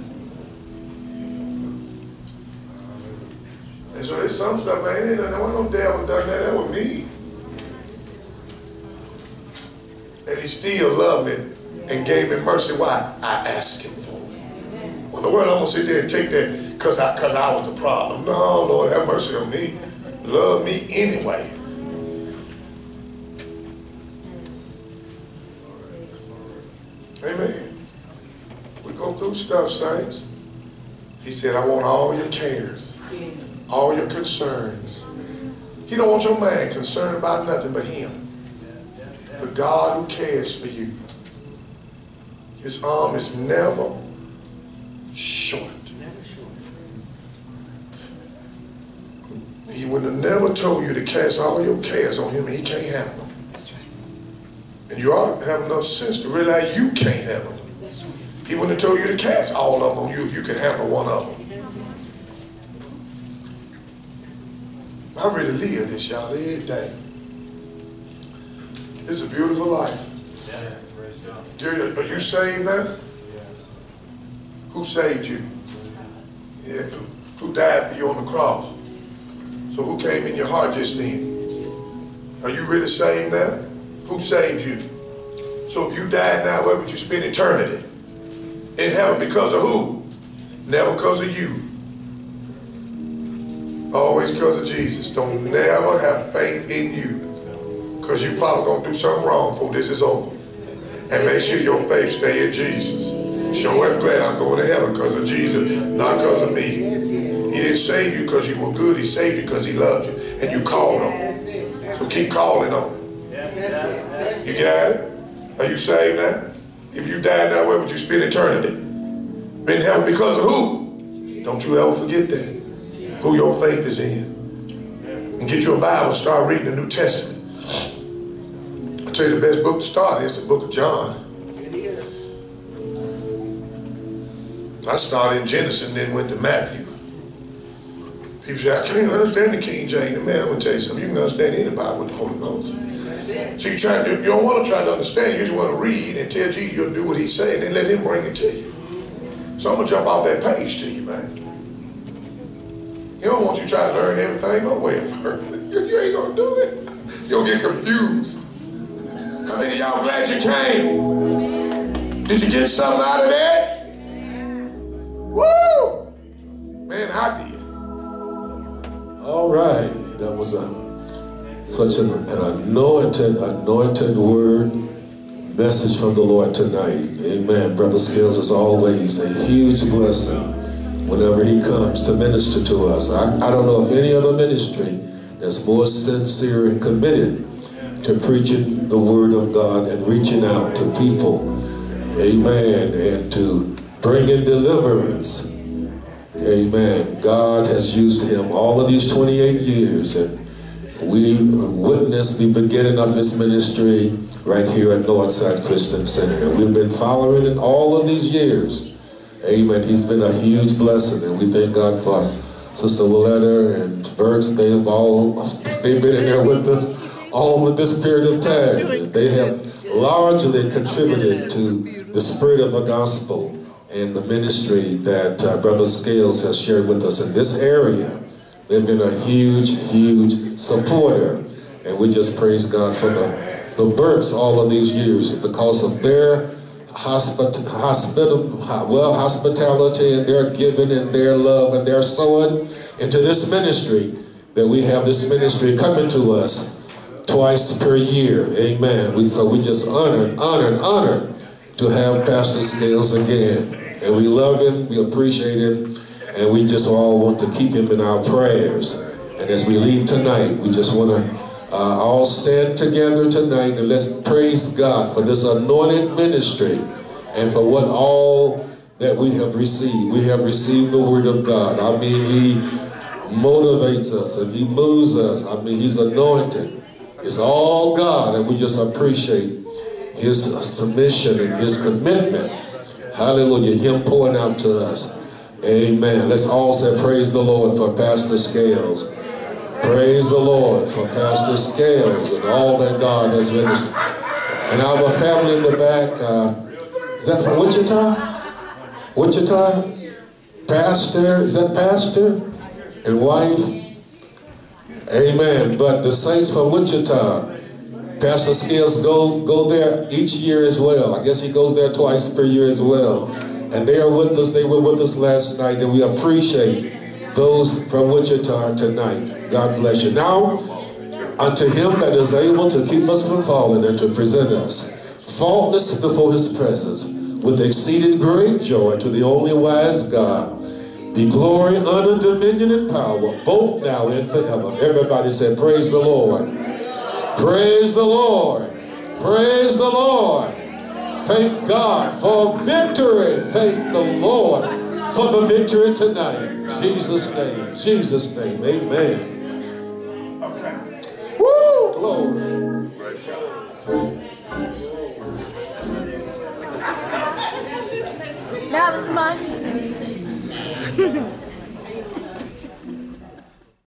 And so there's some stuff, man, there wasn't no devil done that, that was me. And he still loved me and gave me mercy. Why? I asked him for it. Well, the world, I'm going to sit there and take that because I, cause I was the problem. No, Lord, have mercy on me. Love me anyway. Amen. We go through stuff, saints. He said, I want all your cares, all your concerns. He don't want your man concerned about nothing but him. The God who cares for you. His arm is never short. He would have never told you to cast all your cares on him and he can't handle them. And you ought to have enough sense to realize you can't handle them. He wouldn't have told you to cast all of them on you if you could handle one of them. I really live this, y'all, every day. It's a beautiful life. Are you saved now? Who saved you? Yeah. Who died for you on the cross? So who came in your heart just then? Are you really saved now? Who saved you? So if you died now, where would you spend eternity? In heaven because of who? Never because of you. Always because of Jesus. Don't never have faith in you. Because you're probably going to do something wrong before this is over. And make sure your faith stay in Jesus. Show him glad I'm going to heaven because of Jesus, not because of me. He didn't save you because you were good. He saved you because he loved you. And you called on him. So keep calling on him. You got it? Are you saved now? If you died now, where would you spend eternity? In heaven because of who? Don't you ever forget that. Who your faith is in. And get you a Bible and start reading the New Testament. I'll tell you the best book to start is the book of John. I started in Genesis and then went to Matthew. People say, I can't understand the King James. Man, I'm going to tell you something. You can understand any Bible with the Holy Ghost. So you try to, you don't want to try to understand. You just want to read and tell Jesus you'll do what he's saying and let him bring it to you. So I'm going to jump off that page to you, man. He don't want you to try to learn everything no way at first. You ain't going to do it. You'll get confused. How many of y'all glad you came? Did you get something out of that? Woo! Man, I did. All right. That was a, such an, an anointed, anointed word message from the Lord tonight. Amen. Brother Scales is always a huge blessing whenever he comes to minister to us. I, I don't know of any other ministry that's more sincere and committed to preaching the word of God and reaching out to people. Amen. And to bring in deliverance. Amen. God has used him all of these twenty-eight years, and we witnessed the beginning of his ministry right here at Northside Christian Center. And we've been following it all of these years. Amen. He's been a huge blessing, and we thank God for Sister Willetta and Burks. They have all, they've been in there with us all of this period of time. And they have largely contributed to the spirit of the gospel and the ministry that uh, Brother Scales has shared with us in this area. They've been a huge, huge supporter. And we just praise God for the, the Burks all of these years because of their hospit hospital, well, hospitality and their giving and their love and their sowing into this ministry, that we have this ministry coming to us twice per year. Amen. We, so we just honored, honored, honored to have Pastor Scales again. And we love him, we appreciate him, and we just all want to keep him in our prayers. And as we leave tonight, we just want to uh, all stand together tonight and let's praise God for this anointed ministry and for what all that we have received. We have received the word of God. I mean, he motivates us and he moves us. I mean, he's anointed. It's all God, and we just appreciate his submission and his commitment. Hallelujah, him pouring out to us. Amen. Let's all say praise the Lord for Pastor Scales. Praise the Lord for Pastor Scales and all that God has ministered. And our family in the back, uh, is that from Wichita? Wichita? Pastor, is that pastor and wife? Amen. But the saints from Wichita, Pastor Scales go, go there each year as well. I guess he goes there twice per year as well. And they are with us. They were with us last night, and we appreciate those from Wichita tonight. God bless you. Now, unto him that is able to keep us from falling and to present us faultless before his presence with exceeding great joy, to the only wise God, be glory, honor, dominion, and power, both now and forever. Everybody said, praise the Lord. Praise the Lord. Praise the Lord. Thank God for victory. Thank the Lord for the victory tonight. In Jesus' name. Jesus' name. Amen. Okay. Woo! Glory. Now it's my turn.